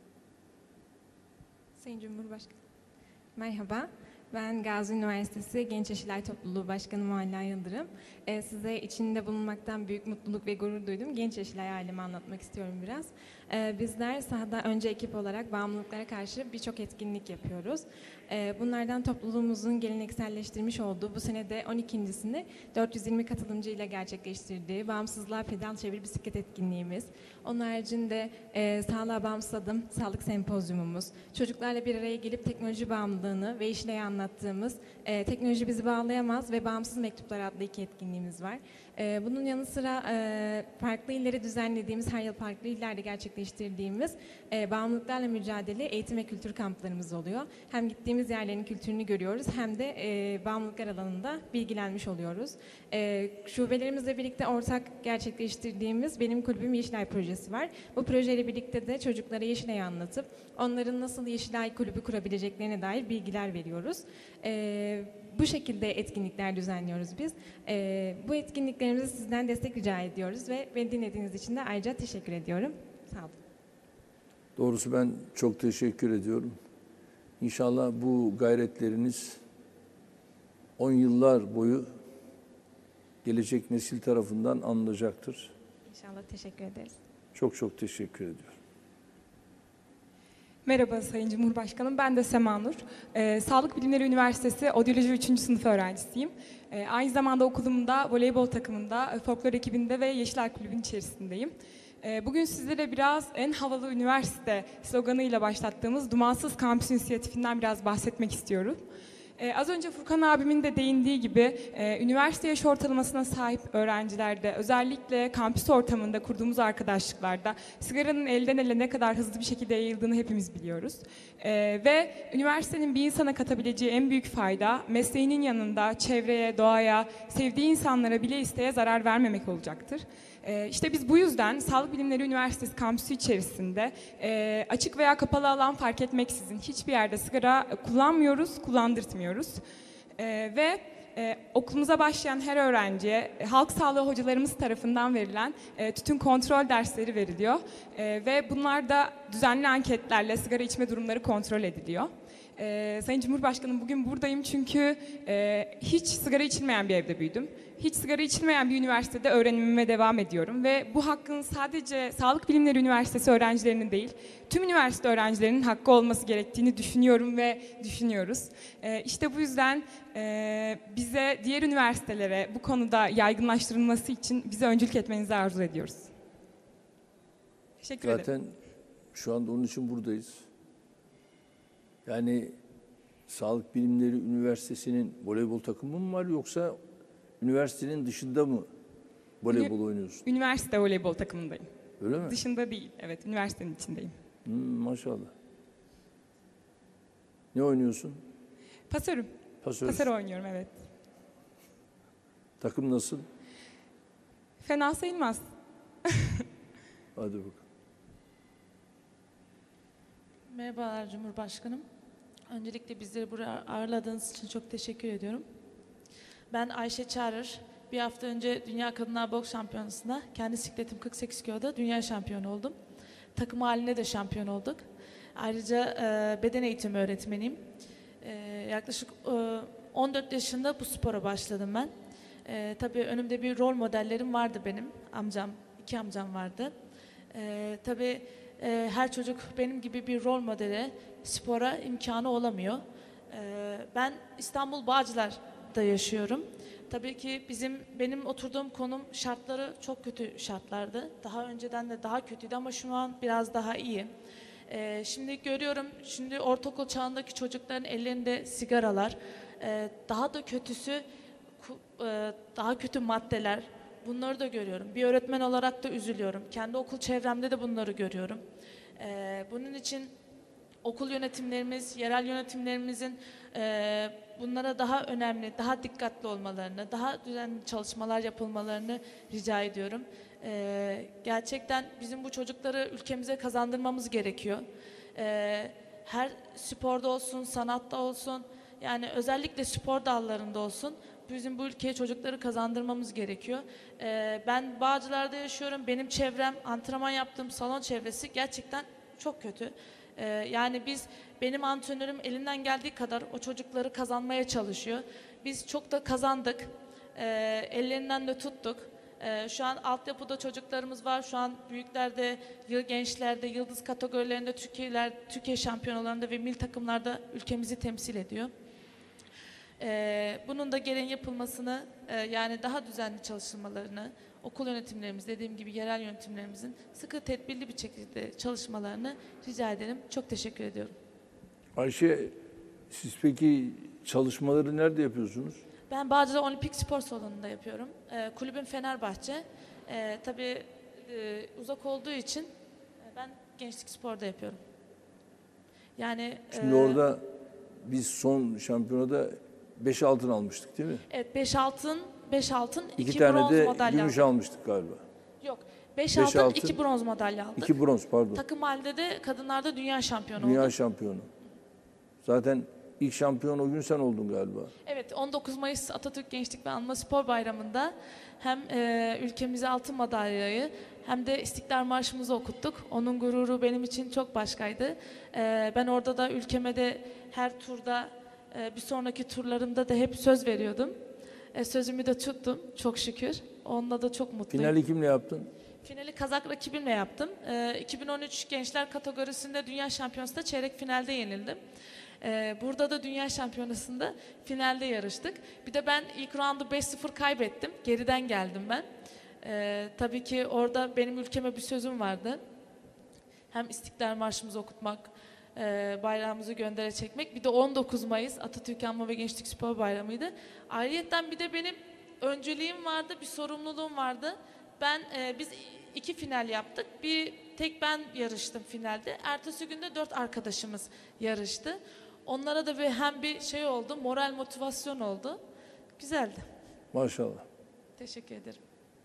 Sayın Cumhurbaşkanı. Merhaba. Ben Gazi Üniversitesi Genç Yeşilay Topluluğu Başkanı Mualla Yıldırım. Size içinde bulunmaktan büyük mutluluk ve gurur duydum. Genç Yeşilay ailemi anlatmak istiyorum biraz. Bizler sahada önce ekip olarak bağımlılıklara karşı birçok etkinlik yapıyoruz. Bunlardan topluluğumuzun gelenekselleştirmiş olduğu bu senede 12.sini 420 katılımcı ile gerçekleştirdiği Bağımsızlığa Pedal Çevir Bisiklet etkinliğimiz. Onun haricinde Sağlığa Bağımsız Adım Sağlık Sempozyumumuz, çocuklarla bir araya gelip teknoloji bağımlılığını ve işleyi anlattığımız Teknoloji Bizi Bağlayamaz ve Bağımsız Mektuplar adlı 2 etkinliğimiz var. Bunun yanı sıra farklı illere düzenlediğimiz, her yıl farklı illerde gerçekleştirdiğimiz bağımlılıklarla mücadele eğitim ve kültür kamplarımız oluyor. Hem gittiğimiz yerlerin kültürünü görüyoruz hem de bağımlılıklar alanında bilgilenmiş oluyoruz. Şubelerimizle birlikte ortak gerçekleştirdiğimiz Benim Kulübüm Yeşilay projesi var. Bu projeyle birlikte de çocuklara Yeşilay'ı anlatıp onların nasıl Yeşilay kulübü kurabileceklerine dair bilgiler veriyoruz. Bu şekilde etkinlikler düzenliyoruz biz. Bu etkinliklerimize sizden destek rica ediyoruz ve beni dinlediğiniz için de ayrıca teşekkür ediyorum. Sağ olun. Doğrusu ben çok teşekkür ediyorum. İnşallah bu gayretleriniz 10 yıllar boyu gelecek nesil tarafından anılacaktır. İnşallah, teşekkür ederiz. Çok çok teşekkür ediyorum. Merhaba Sayın Cumhurbaşkanım, ben de Sema Nur. Sağlık Bilimleri Üniversitesi Odyoloji 3. sınıf öğrencisiyim. Aynı zamanda okulumda, voleybol takımında, folklor ekibinde ve Yeşiler Kulübü'nün içerisindeyim. Bugün sizlere biraz en havalı üniversite sloganıyla başlattığımız Dumansız Kampüs İnisiyatifinden biraz bahsetmek istiyorum. Az önce Furkan abimin de değindiği gibi üniversite yaş ortalamasına sahip öğrencilerde, özellikle kampüs ortamında kurduğumuz arkadaşlıklarda sigaranın elden ele ne kadar hızlı bir şekilde yayıldığını hepimiz biliyoruz. Ve üniversitenin bir insana katabileceği en büyük fayda mesleğinin yanında çevreye, doğaya, sevdiği insanlara bile isteye zarar vermemek olacaktır. İşte biz bu yüzden Sağlık Bilimleri Üniversitesi kampüsü içerisinde açık veya kapalı alan fark etmeksizin hiçbir yerde sigara kullanmıyoruz, kullandırtmıyoruz. Ve okulumuza başlayan her öğrenciye halk sağlığı hocalarımız tarafından verilen tütün kontrol dersleri veriliyor. Ve bunlar da düzenli anketlerle sigara içme durumları kontrol ediliyor. Sayın Cumhurbaşkanım, bugün buradayım çünkü hiç sigara içilmeyen bir evde büyüdüm. Hiç sigara içilmeyen bir üniversitede öğrenimime devam ediyorum ve bu hakkın sadece Sağlık Bilimleri Üniversitesi öğrencilerinin değil, tüm üniversite öğrencilerinin hakkı olması gerektiğini düşünüyorum ve düşünüyoruz. İşte bu yüzden bize, diğer üniversitelere bu konuda yaygınlaştırılması için bize öncülük etmenizi arzu ediyoruz. Teşekkür ederim. Zaten şu anda onun için buradayız. Yani Sağlık Bilimleri Üniversitesi'nin voleybol takımı mı var yoksa üniversitenin dışında mı voleybol oynuyorsun? Üniversite voleybol takımındayım. Öyle mi? Dışında değil, evet, üniversitenin içindeyim. Maşallah. Ne oynuyorsun? Pasörüm. Pasör. Pasör oynuyorum, evet. Takım nasıl? Fena sayılmaz. Hadi bakalım. Merhabalar Cumhurbaşkanım. Öncelikle bizleri buraya ağırladığınız için çok teşekkür ediyorum. Ben Ayşe Çağrır. Bir hafta önce Dünya Kadınlar Boks Şampiyonası'nda kendi sikletim 48 kiloda dünya şampiyonu oldum. Takım halinde de şampiyon olduk. Ayrıca beden eğitimi öğretmeniyim. Yaklaşık 14 yaşında bu spora başladım ben. Tabii önümde bir rol modellerim vardı benim. İki amcam vardı. Tabii her çocuk benim gibi bir rol modele, spora imkanı olamıyor. Ben İstanbul Bağcılar'da yaşıyorum. Tabii ki benim oturduğum konum şartları çok kötü şartlardı. Daha önceden de daha kötüydü ama şu an biraz daha iyi. Şimdi görüyorum, ortaokul çağındaki çocukların ellerinde sigaralar, daha da kötüsü daha kötü maddeler. Bunları da görüyorum. Bir öğretmen olarak da üzülüyorum. Kendi okul çevremde de bunları görüyorum. Bunun için okul yönetimlerimiz, yerel yönetimlerimizin bunlara daha önemli, daha dikkatli olmalarını, daha düzenli çalışmalar yapılmalarını rica ediyorum. Gerçekten bizim bu çocukları ülkemize kazandırmamız gerekiyor. Her sporda olsun, sanatta olsun, yani özellikle spor dallarında olsun, bizim bu ülkeye çocukları kazandırmamız gerekiyor. Ben Bağcılar'da yaşıyorum. Benim çevrem, antrenman yaptığım salon çevresi gerçekten çok kötü. Yani benim antrenörüm elinden geldiği kadar o çocukları kazanmaya çalışıyor. Biz çok da kazandık. Ellerinden de tuttuk. Şu an altyapıda çocuklarımız var. Şu an büyüklerde, gençlerde, yıldız kategorilerinde, Türkiye şampiyonalarında ve milli takımlarda ülkemizi temsil ediyor. Bunun da gereğin yapılmasını, yani daha düzenli çalışılmalarını, okul yönetimlerimiz, dediğim gibi yerel yönetimlerimizin sıkı tedbirli bir şekilde çalışmalarını rica ederim. Çok teşekkür ediyorum. Ayşe, siz peki çalışmaları nerede yapıyorsunuz? Ben Bağcılar Olimpik Spor Salonu'nda yapıyorum. Kulübüm Fenerbahçe. Tabii uzak olduğu için ben Gençlik Spor'da yapıyorum. Yani Şimdi orada biz son şampiyonada 5 altın almıştık değil mi? Evet, 5 altın, 2 tane bronz de madalya gümüş aldım. almıştık galiba. Yok, 5 altın, 2 bronz madalya aldık. 2 bronz, pardon. Takım halinde de kadınlarda dünya şampiyonu Dünya olduk. şampiyonu. Zaten ilk şampiyon o gün sen oldun galiba. Evet, 19 Mayıs Atatürk Gençlik ve Anma Spor Bayramı'nda hem ülkemize altın madalyayı hem de İstiklal Marşımızı okuttuk. Onun gururu benim için çok başkaydı. Ben orada da ülkeme de her turda, bir sonraki turlarımda da hep söz veriyordum. Sözümü de tuttum çok şükür. Onunla da çok mutluyum. Finali kimle yaptın? Finali Kazak rakibimle yaptım. 2013 gençler kategorisinde Dünya Şampiyonası'nda çeyrek finalde yenildim. Burada da Dünya Şampiyonası'nda finalde yarıştık. Bir de ben ilk roundu 5-0 kaybettim. Geriden geldim ben. Tabii ki orada benim ülkeme bir sözüm vardı. Hem İstiklal Marşımızı okutmak, bayrağımızı göndere çekmek. Bir de 19 Mayıs Atatürk Anma ve Gençlik Spor Bayramı'ydı. Ayrıyeten bir de benim önceliğim vardı, bir sorumluluğum vardı. Biz 2 final yaptık. Bir tek ben yarıştım finalde. Ertesi günde 4 arkadaşımız yarıştı. Onlara da hem bir şey oldu, moral motivasyon oldu. Güzeldi. Maşallah. Teşekkür ederim.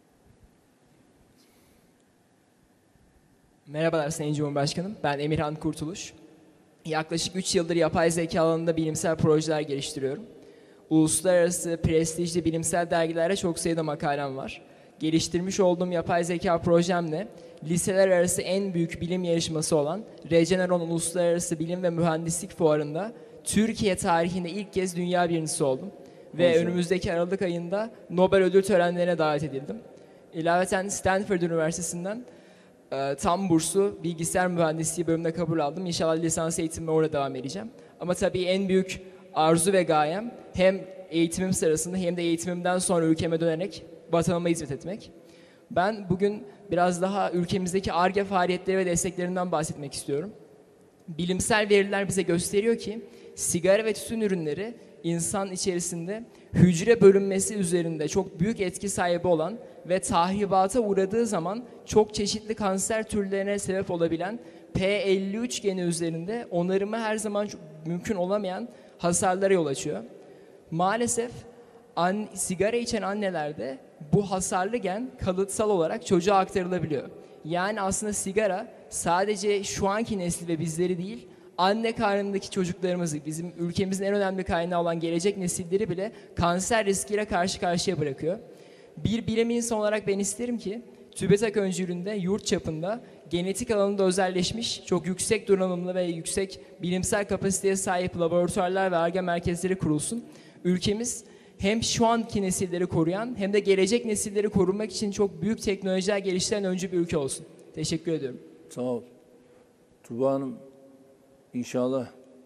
Merhabalar Sayın Cumhurbaşkanım. Ben Emirhan Kurtuluş. Yaklaşık 3 yıldır yapay zeka alanında bilimsel projeler geliştiriyorum. Uluslararası prestijli bilimsel dergilerde çok sayıda makalem var. Geliştirmiş olduğum yapay zeka projemle liseler arası en büyük bilim yarışması olan Regeneron Uluslararası Bilim ve Mühendislik Fuarı'nda Türkiye tarihinde ilk kez dünya birincisi oldum. Ve önümüzdeki Aralık ayında Nobel ödül törenlerine davet edildim. İlaveten Stanford Üniversitesi'nden tam burslu bilgisayar mühendisliği bölümünde kabul aldım. İnşallah lisans eğitimime orada devam edeceğim. Ama tabii en büyük arzu ve gayem hem eğitimim sırasında hem de eğitimimden sonra ülkeme dönerek vatanıma hizmet etmek. Ben bugün biraz daha ülkemizdeki Ar-Ge faaliyetleri ve desteklerinden bahsetmek istiyorum. Bilimsel veriler bize gösteriyor ki sigara ve tütün ürünleri insan içerisinde hücre bölünmesi üzerinde çok büyük etki sahibi olan ve tahribata uğradığı zaman çok çeşitli kanser türlerine sebep olabilen P53 geni üzerinde onarımı her zaman mümkün olamayan hasarlara yol açıyor. Maalesef sigara içen annelerde bu hasarlı gen kalıtsal olarak çocuğa aktarılabiliyor. Yani aslında sigara sadece şu anki nesli ve bizleri değil, anne karnındaki çocuklarımızı, bizim ülkemizin en önemli kaynağı olan gelecek nesilleri bile kanser riskiyle karşı karşıya bırakıyor. Bir bilim insanı olarak ben isterim ki TÜBİTAK öncülüğünde yurt çapında genetik alanında özelleşmiş, çok yüksek donanımlı ve yüksek bilimsel kapasiteye sahip laboratuvarlar ve Ar-Ge merkezleri kurulsun. Ülkemiz hem şu anki nesilleri koruyan hem de gelecek nesilleri korumak için çok büyük teknolojiler geliştiren öncü bir ülke olsun. Teşekkür ediyorum. Sağ ol. Tuğba Hanım, inşallah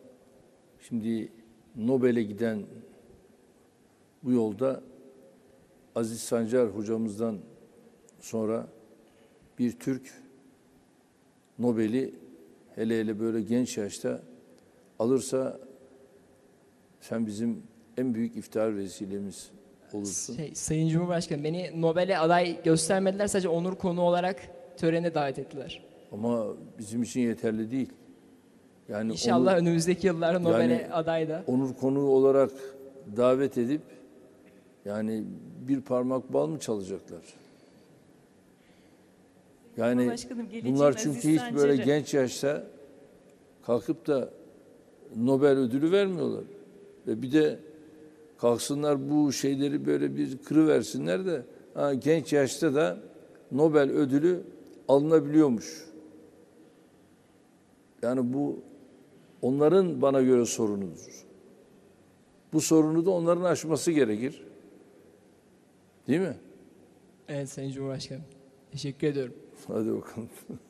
şimdi Nobel'e giden bu yolda Aziz Sancar hocamızdan sonra bir Türk Nobel'i hele hele böyle genç yaşta alırsa sen bizim en büyük iftihar vesilemiz olursun. Sayın Cumhurbaşkanım, beni Nobel'e aday göstermediler, sadece onur konuğu olarak törene davet ettiler. Ama bizim için yeterli değil. Yani İnşallah önümüzdeki yıllarda Nobel'e aday da. Onur konuğu olarak davet edip yani bir parmak bal mı çalacaklar? Yani bunlar çünkü hiç böyle genç yaşta kalkıp da Nobel ödülü vermiyorlar. Ve bir de kalksınlar bu şeyleri böyle bir kırıversinler de genç yaşta da Nobel ödülü alınabiliyormuş. Yani bu onların bana göre sorunudur. Bu sorunu da onların aşması gerekir. Değil mi? Evet Sayın Cumhurbaşkanım. Teşekkür ediyorum. Hadi bakalım.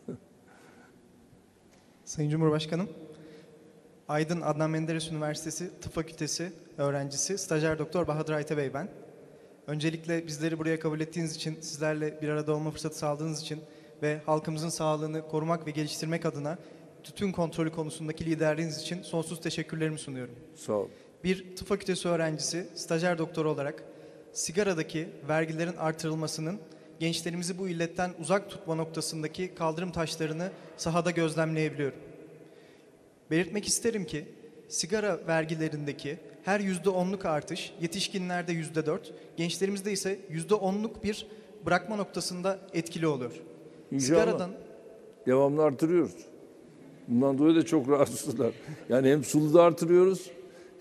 Sayın Cumhurbaşkanım, Aydın Adnan Menderes Üniversitesi Tıp Fakültesi öğrencisi, stajyer doktor Bahadır Ayte Bey ben. Öncelikle bizleri buraya kabul ettiğiniz için, sizlerle bir arada olma fırsatı sağladığınız için ve halkımızın sağlığını korumak ve geliştirmek adına tütün kontrolü konusundaki liderliğiniz için sonsuz teşekkürlerimi sunuyorum. Sağ ol. Bir tıp fakültesi öğrencisi, stajyer doktor olarak sigaradaki vergilerin artırılmasının gençlerimizi bu illetten uzak tutma noktasındaki kaldırım taşlarını sahada gözlemleyebiliyorum. Belirtmek isterim ki sigara vergilerindeki her %10'luk artış yetişkinlerde %4, gençlerimizde ise %10'luk bir bırakma noktasında etkili oluyor. İnşallah. Devamlı artırıyoruz. Bundan dolayı da çok rahatsızlar. Yani hem suluda artırıyoruz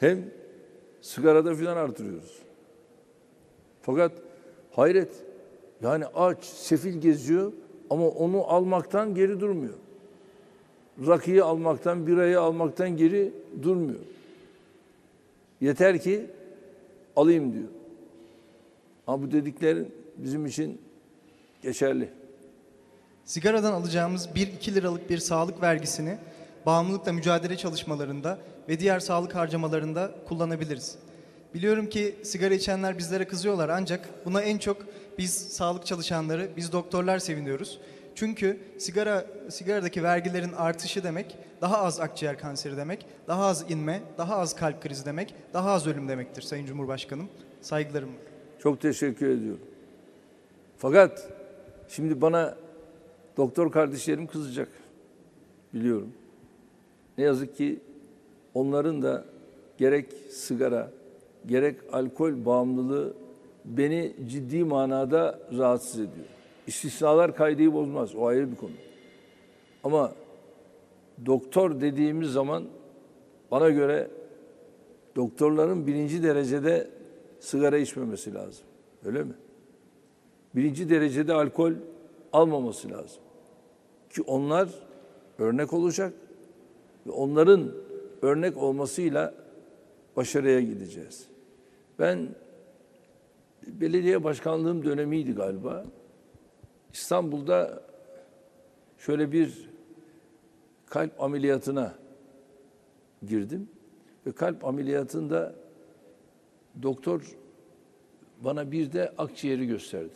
hem sigarada filan artırıyoruz. Fakat hayret, yani aç, sefil geziyor ama onu almaktan geri durmuyor. Rakıyı almaktan, birayı almaktan geri durmuyor. Yeter ki alayım diyor. Ama bu dediklerin bizim için geçerli. Sigaradan alacağımız 1-2 liralık bir sağlık vergisini bağımlılıkla mücadele çalışmalarında ve diğer sağlık harcamalarında kullanabiliriz. Biliyorum ki sigara içenler bizlere kızıyorlar ancak buna en çok biz sağlık çalışanları, biz doktorlar seviniyoruz. Çünkü sigaradaki vergilerin artışı demek daha az akciğer kanseri demek, daha az inme, daha az kalp krizi demek, daha az ölüm demektir Sayın Cumhurbaşkanım. Saygılarım. Çok teşekkür ediyorum. Fakat şimdi bana doktor kardeşlerim kızacak. Biliyorum. Ne yazık ki onların da gerek sigara, gerek alkol bağımlılığı beni ciddi manada rahatsız ediyor. İstisnalar kaideyi bozmaz. O ayrı bir konu. Ama doktor dediğimiz zaman bana göre doktorların 1. derecede sigara içmemesi lazım. Öyle mi? 1. derecede alkol almaması lazım. Ki onlar örnek olacak ve onların örnek olmasıyla başarıya gideceğiz. Ben belediye başkanlığım dönemiydi galiba. İstanbul'da şöyle bir kalp ameliyatına girdim ve kalp ameliyatında doktor bana bir de akciğeri gösterdi.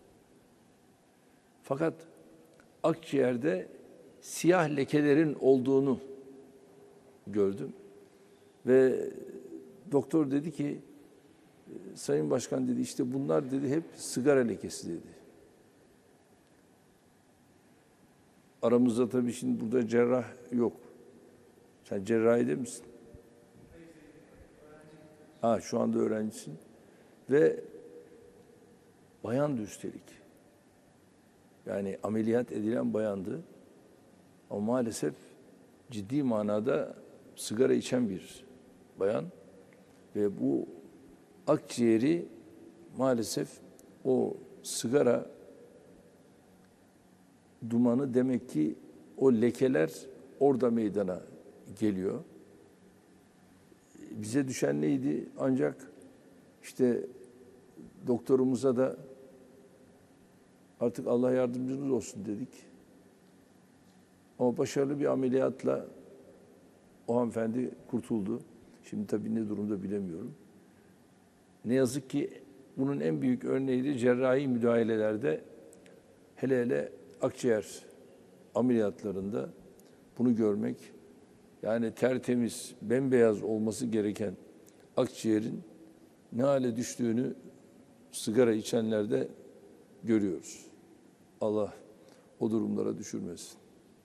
Fakat akciğerde siyah lekelerin olduğunu gördüm ve doktor dedi ki, Sayın Başkan dedi, işte bunlar dedi hep sigara lekesi dedi. Aramızda tabii şimdi burada cerrah yok. Sen cerrahide misin? Ha, şu anda öğrencisin. Ve bayandı üstelik. Yani ameliyat edilen bayandı. Ama maalesef ciddi manada sigara içen bir bayan. Ve bu akciğeri maalesef o sigara dumanı, demek ki o lekeler orada meydana geliyor. Bize düşen neydi? Ancak işte doktorumuza da artık Allah yardımcınız olsun dedik. Ama başarılı bir ameliyatla o hanımefendi kurtuldu. Şimdi tabii ne durumda bilemiyorum. Ne yazık ki bunun en büyük örneği de cerrahi müdahalelerde, hele hele akciğer ameliyatlarında bunu görmek. Yani tertemiz, bembeyaz olması gereken akciğerin ne hale düştüğünü sigara içenlerde görüyoruz. Allah o durumlara düşürmesin.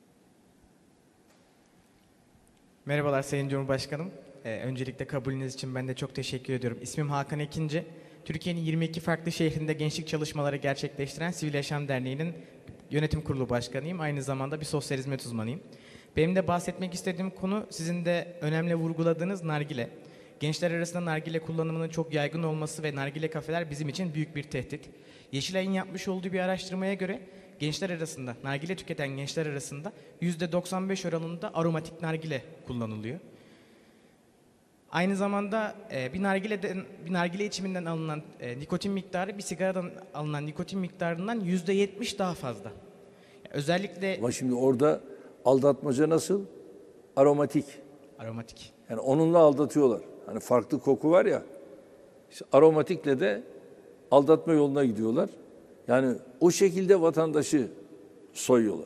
Merhabalar Sayın Cumhurbaşkanım. Öncelikle kabulünüz için ben de çok teşekkür ediyorum. İsmim Hakan Ekinci. Türkiye'nin 22 farklı şehrinde gençlik çalışmaları gerçekleştiren Sivil Yaşam Derneği'nin yönetim kurulu başkanıyım. Aynı zamanda bir sosyal hizmet uzmanıyım. Benim de bahsetmek istediğim konu, sizin de önemli vurguladığınız nargile. Gençler arasında nargile kullanımının çok yaygın olması ve nargile kafeler bizim için büyük bir tehdit. Yeşilay'ın yapmış olduğu bir araştırmaya göre gençler arasında, nargile tüketen gençler arasında %95 oranında aromatik nargile kullanılıyor. Aynı zamanda bir nargile içiminden alınan nikotin miktarı bir sigaradan alınan nikotin miktarından %70 daha fazla. Özellikle... Ama şimdi orada aldatmaca nasıl? Aromatik. Aromatik. Yani onunla aldatıyorlar. Hani farklı koku var ya, işte aromatikle de aldatma yoluna gidiyorlar. Yani o şekilde vatandaşı soyuyorlar.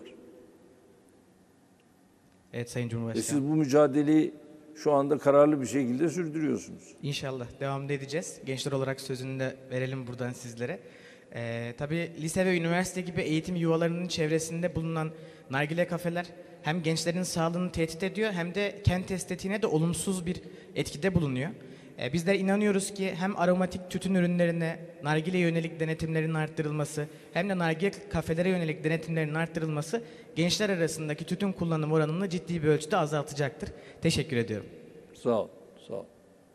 Evet Sayın Cumhurbaşkanı. Siz bu mücadeleyi şu anda kararlı bir şekilde sürdürüyorsunuz. İnşallah devam edeceğiz. Gençler olarak sözünü de verelim buradan sizlere. Tabii lise ve üniversite gibi eğitim yuvalarının çevresinde bulunan nargile kafeler hem gençlerin sağlığını tehdit ediyor hem de kent estetiğine de olumsuz bir etkide bulunuyor. Bizler inanıyoruz ki hem aromatik tütün ürünlerine nargile yönelik denetimlerin arttırılması hem de nargile kafelere yönelik denetimlerin arttırılması gençler arasındaki tütün kullanım oranını ciddi bir ölçüde azaltacaktır. Teşekkür ediyorum. Sağ ol. Sağ ol.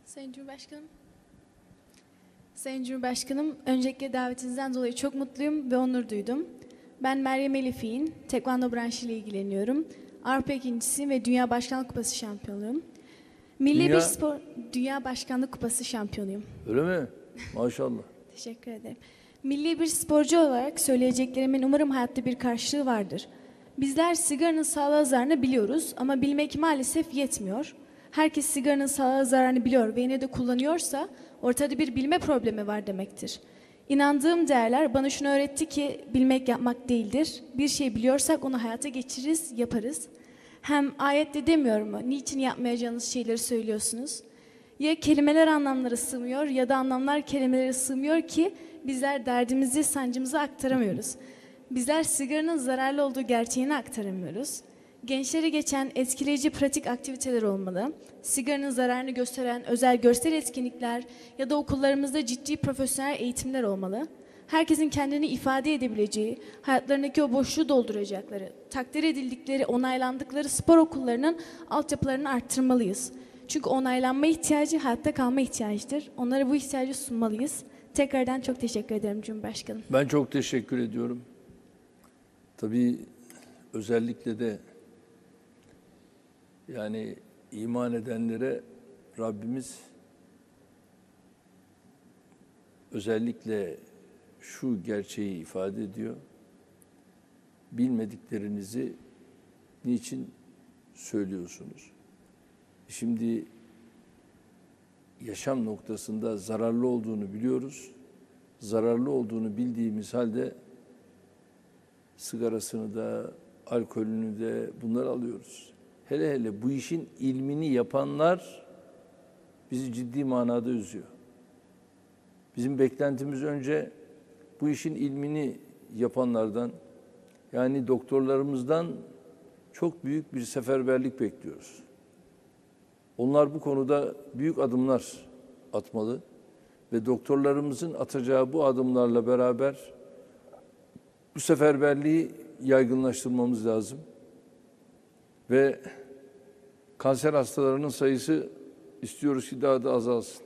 Sayın Cumhurbaşkanım. Sayın Cumhurbaşkanım, öncelikle davetinizden dolayı çok mutluyum ve onur duydum. Ben Meryem Elif'in tekvando branşıyla ilgileniyorum. Avrupa ikincisiyim ve Dünya Başkanlık Kupası şampiyonuyum. Dünya Başkanlık Kupası şampiyonuyum. Öyle mi? Maşallah. Teşekkür ederim. Milli bir sporcu olarak söyleyeceklerimin umarım hayatta bir karşılığı vardır. Bizler sigaranın sağlığa zararını biliyoruz ama bilmek maalesef yetmiyor. Herkes sigaranın sağlığa zararını biliyor ve yine de kullanıyorsa ortada bir bilme problemi var demektir. İnandığım değerler bana şunu öğretti ki bilmek yapmak değildir. Bir şey biliyorsak onu hayata geçiririz, yaparız. Hem ayette demiyor mu? Niçin yapmayacağınız şeyleri söylüyorsunuz? Ya kelimeler anlamlara sığmıyor ya da anlamlar kelimelere sığmıyor ki bizler derdimizi, sancımızı aktaramıyoruz. Bizler sigaranın zararlı olduğu gerçeğini aktaramıyoruz. Gençlere geçen etkileyici pratik aktiviteler olmalı. Sigaranın zararını gösteren özel görsel etkinlikler ya da okullarımızda ciddi profesyonel eğitimler olmalı. Herkesin kendini ifade edebileceği, hayatlarındaki o boşluğu dolduracakları, takdir edildikleri, onaylandıkları spor okullarının altyapılarını arttırmalıyız. Çünkü onaylanma ihtiyacı hayatta kalma ihtiyacıdır. Onlara bu ihtiyacı sunmalıyız. Tekrardan çok teşekkür ederim Cumhurbaşkanım. Ben çok teşekkür ediyorum. Tabii özellikle de yani iman edenlere Rabbimiz özellikle şu gerçeği ifade ediyor. Bilmediklerinizi niçin söylüyorsunuz? Şimdi yaşam noktasında zararlı olduğunu biliyoruz. Zararlı olduğunu bildiğimiz halde sigarasını da, alkolünü de bunları alıyoruz. Hele hele bu işin ilmini yapanlar bizi ciddi manada üzüyor. Bizim beklentimiz önce bu işin ilmini yapanlardan, yani doktorlarımızdan çok büyük bir seferberlik bekliyoruz. Onlar bu konuda büyük adımlar atmalı ve doktorlarımızın atacağı bu adımlarla beraber bu seferberliği yaygınlaştırmamız lazım. Ve kanser hastalarının sayısı istiyoruz ki daha da azalsın.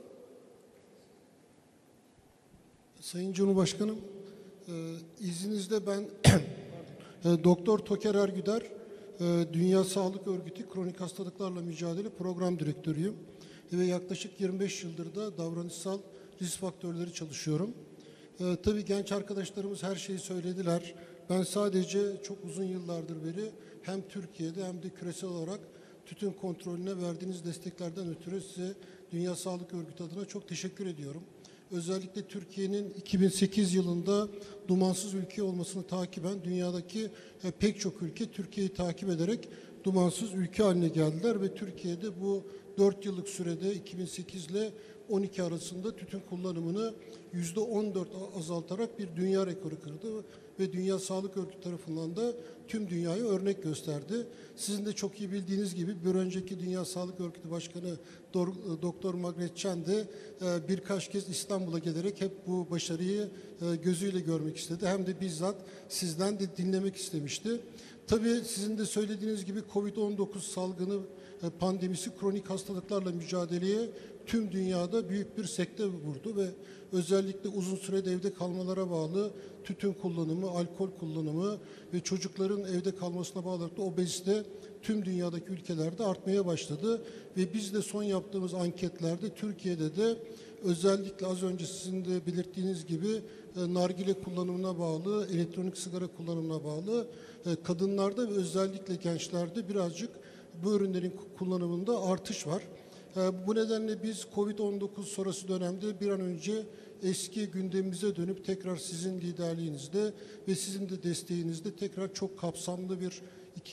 Sayın Cumhurbaşkanım, izninizle ben Doktor Toker Ergüder, Dünya Sağlık Örgütü Kronik Hastalıklarla Mücadele Program Direktörüyüm ve yaklaşık 25 yıldır da davranışsal risk faktörleri çalışıyorum. Tabii genç arkadaşlarımız her şeyi söylediler. Ben sadece çok uzun yıllardır beri hem Türkiye'de hem de küresel olarak tütün kontrolüne verdiğiniz desteklerden ötürü size Dünya Sağlık Örgütü adına çok teşekkür ediyorum. Özellikle Türkiye'nin 2008 yılında dumansız ülke olmasını takiben dünyadaki pek çok ülke Türkiye'yi takip ederek dumansız ülke haline geldiler ve Türkiye'de bu 4 yıllık sürede 2008 ile 12 arasında tütün kullanımını %14 azaltarak bir dünya rekoru kırdı ve Dünya Sağlık Örgütü tarafından da tüm dünyaya örnek gösterdi. Sizin de çok iyi bildiğiniz gibi bir önceki Dünya Sağlık Örgütü Başkanı Doktor Margaret Chan de birkaç kez İstanbul'a gelerek hep bu başarıyı gözüyle görmek istedi. Hem de bizzat sizden de dinlemek istemişti. Tabii sizin de söylediğiniz gibi Covid-19 salgını pandemisi kronik hastalıklarla mücadeleye tüm dünyada büyük bir sekte vurdu ve özellikle uzun sürede evde kalmalara bağlı tütün kullanımı, alkol kullanımı ve çocukların evde kalmasına bağlı olarak da obezite tüm dünyadaki ülkelerde artmaya başladı. Ve biz de son yaptığımız anketlerde Türkiye'de de özellikle az önce sizin de belirttiğiniz gibi nargile kullanımına bağlı, elektronik sigara kullanımına bağlı kadınlarda ve özellikle gençlerde birazcık bu ürünlerin kullanımında artış var. Bu nedenle biz Covid-19 sonrası dönemde bir an önce eski gündemimize dönüp tekrar sizin liderliğinizde ve sizin de desteğinizde tekrar çok kapsamlı bir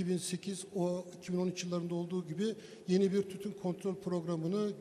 2008-2013 yıllarında olduğu gibi yeni bir tütün kontrol programını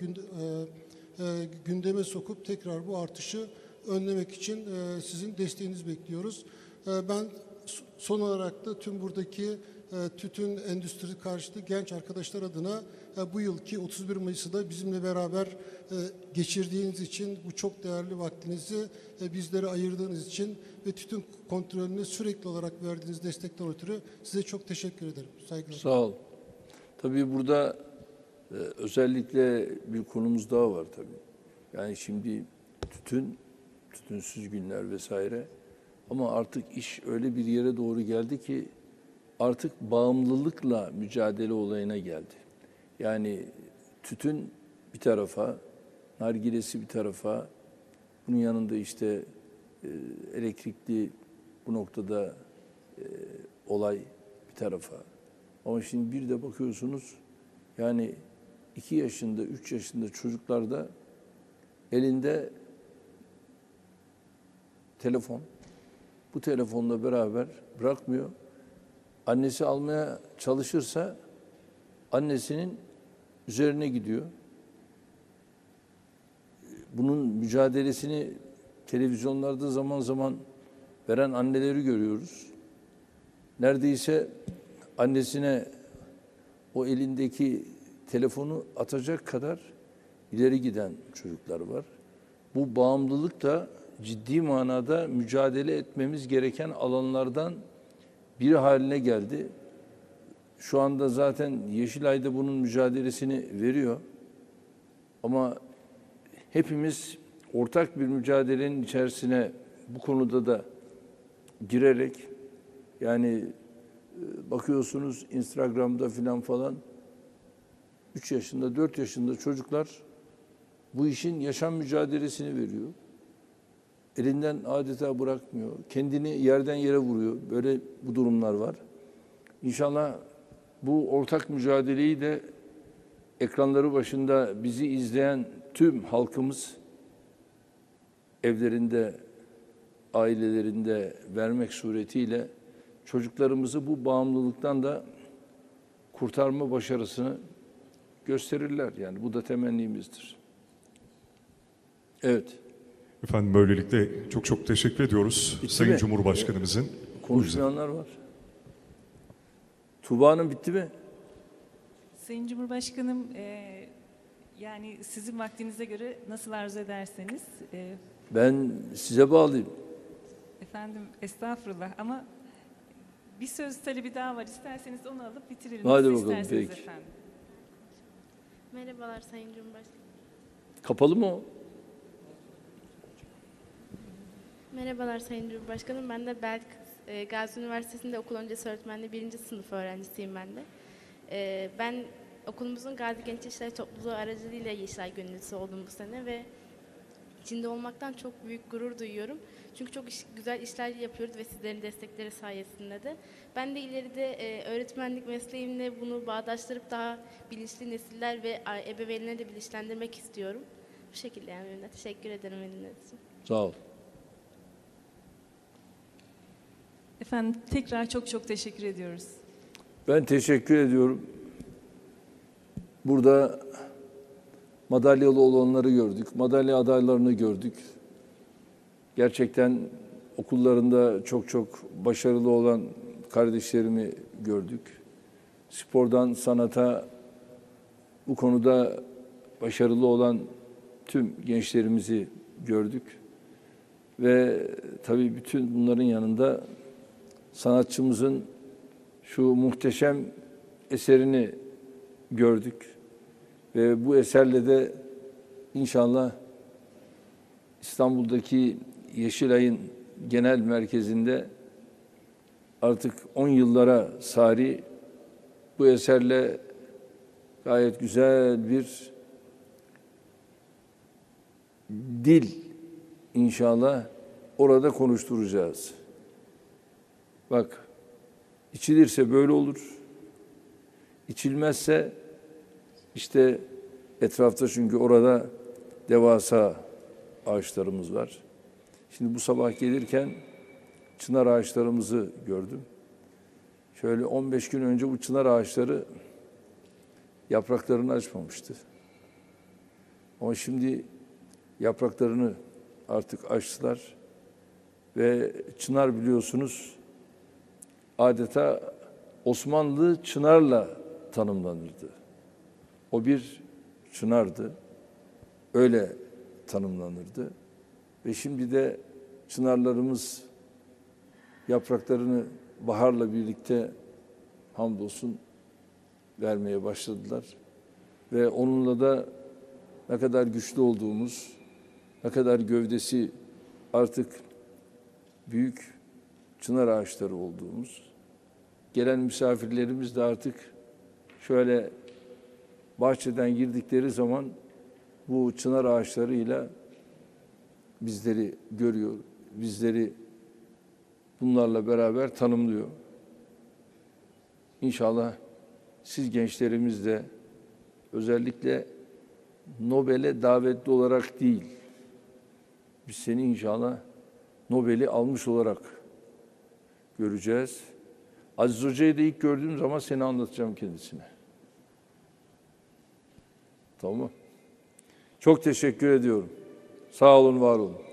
gündeme sokup tekrar bu artışı önlemek için sizin desteğinizi bekliyoruz. Ben son olarak da tüm buradaki tütün endüstrisi karşıtı genç arkadaşlar adına bu yılki 31 Mayıs'ı da bizimle beraber geçirdiğiniz için, bu çok değerli vaktinizi bizlere ayırdığınız için ve tütün kontrolüne sürekli olarak verdiğiniz destekten ötürü size çok teşekkür ederim. Saygılar. Sağ ol. Tabii burada Özellikle bir konumuz daha var tabii. Yani şimdi tütünsüz günler vesaire. Ama artık iş öyle bir yere doğru geldi ki artık bağımlılıkla mücadele olayına geldi. Yani tütün bir tarafa, nargilesi bir tarafa, bunun yanında işte elektrikli bu noktada olay bir tarafa. Ama şimdi bir de bakıyorsunuz yani 2 yaşında, 3 yaşında çocuklarda elinde telefon. Bu telefonla beraber bırakmıyor. Annesi almaya çalışırsa annesinin üzerine gidiyor. Bunun mücadelesini televizyonlarda zaman zaman veren anneleri görüyoruz. Neredeyse annesine o elindeki telefonu atacak kadar ileri giden çocuklar var. Bu bağımlılık da ciddi manada mücadele etmemiz gereken alanlardan biri haline geldi. Şu anda zaten Yeşilay'da bunun mücadelesini veriyor. Ama hepimiz ortak bir mücadelenin içerisine bu konuda da girerek yani bakıyorsunuz Instagram'da falan 3 yaşında, 4 yaşında çocuklar bu işin yaşam mücadelesini veriyor. Elinden adeta bırakmıyor. Kendini yerden yere vuruyor. Böyle bu durumlar var. İnşallah bu ortak mücadeleyi de ekranları başında bizi izleyen tüm halkımız evlerinde, ailelerinde vermek suretiyle çocuklarımızı bu bağımlılıktan da kurtarma başarısını gösterirler. Yani bu da temennimizdir. Evet. Efendim böylelikle çok teşekkür ediyoruz Bitti Sayın mi? Cumhurbaşkanımızın. Konuşmayanlar var. Tuğba Hanım bitti mi? Sayın Cumhurbaşkanım, yani sizin vaktinize göre nasıl arzu ederseniz. Ben size bağlıyım. Efendim estağfurullah ama bir söz talebi daha var. İsterseniz onu alıp bitirelim. Hadi Nasıl bakalım, isterseniz peki. efendim. Merhabalar Sayın Cumhurbaşkanım. Kapalı mı o? Merhabalar Sayın Cumhurbaşkanım. Ben de Gazi Üniversitesi'nde okul öncesi öğretmenliği 1. sınıf öğrencisiyim ben de. Ben okulumuzun Gazi Genç İşler Topluluğu aracılığıyla Yeşilay Gönüllüsü oldum bu sene ve içinde olmaktan çok büyük gurur duyuyorum. Çünkü çok güzel işler yapıyoruz ve sizlerin destekleri sayesinde de. Ben de ileride öğretmenlik mesleğimle bunu bağdaştırıp daha bilinçli nesiller ve ebeveynleri de bilinçlendirmek istiyorum. Bu şekilde yani teşekkür ederim eliniz için. Sağ ol. Efendim tekrar çok teşekkür ediyoruz. Ben teşekkür ediyorum. Burada madalyalı olanları gördük, madalya adaylarını gördük. Gerçekten okullarında çok başarılı olan kardeşlerimi gördük. Spordan sanata bu konuda başarılı olan tüm gençlerimizi gördük. Ve tabii bütün bunların yanında sanatçımızın şu muhteşem eserini gördük. Ve bu eserle de inşallah İstanbul'daki Yeşilay'ın genel merkezinde artık 10 yıllara sari bu eserle gayet güzel bir dil inşallah orada konuşturacağız. Bak, içilirse böyle olur. İçilmezse işte etrafta çünkü orada devasa ağaçlarımız var. Şimdi bu sabah gelirken çınar ağaçlarımızı gördüm. Şöyle 15 gün önce bu çınar ağaçları yapraklarını açmamıştı. Ama şimdi yapraklarını artık açtılar. Ve çınar biliyorsunuz adeta Osmanlı çınarla tanımlanırdı. O bir çınardı. Öyle tanımlanırdı. Ve şimdi de çınarlarımız yapraklarını baharla birlikte hamdolsun vermeye başladılar. ve onunla da ne kadar güçlü olduğumuz, ne kadar gövdesi artık büyük çınar ağaçları olduğumuz, gelen misafirlerimiz de artık şöyle bahçeden girdikleri zaman bu çınar ağaçlarıyla bizleri görüyor, bizleri bunlarla beraber tanımlıyor. İnşallah siz gençlerimiz de özellikle Nobel'e davetli olarak değil, biz seni inşallah Nobel'i almış olarak göreceğiz. Aziz Hoca'yı da ilk gördüğüm zaman seni anlatacağım kendisine. Tamam mı? Çok teşekkür ediyorum. Sağ olun, var olun.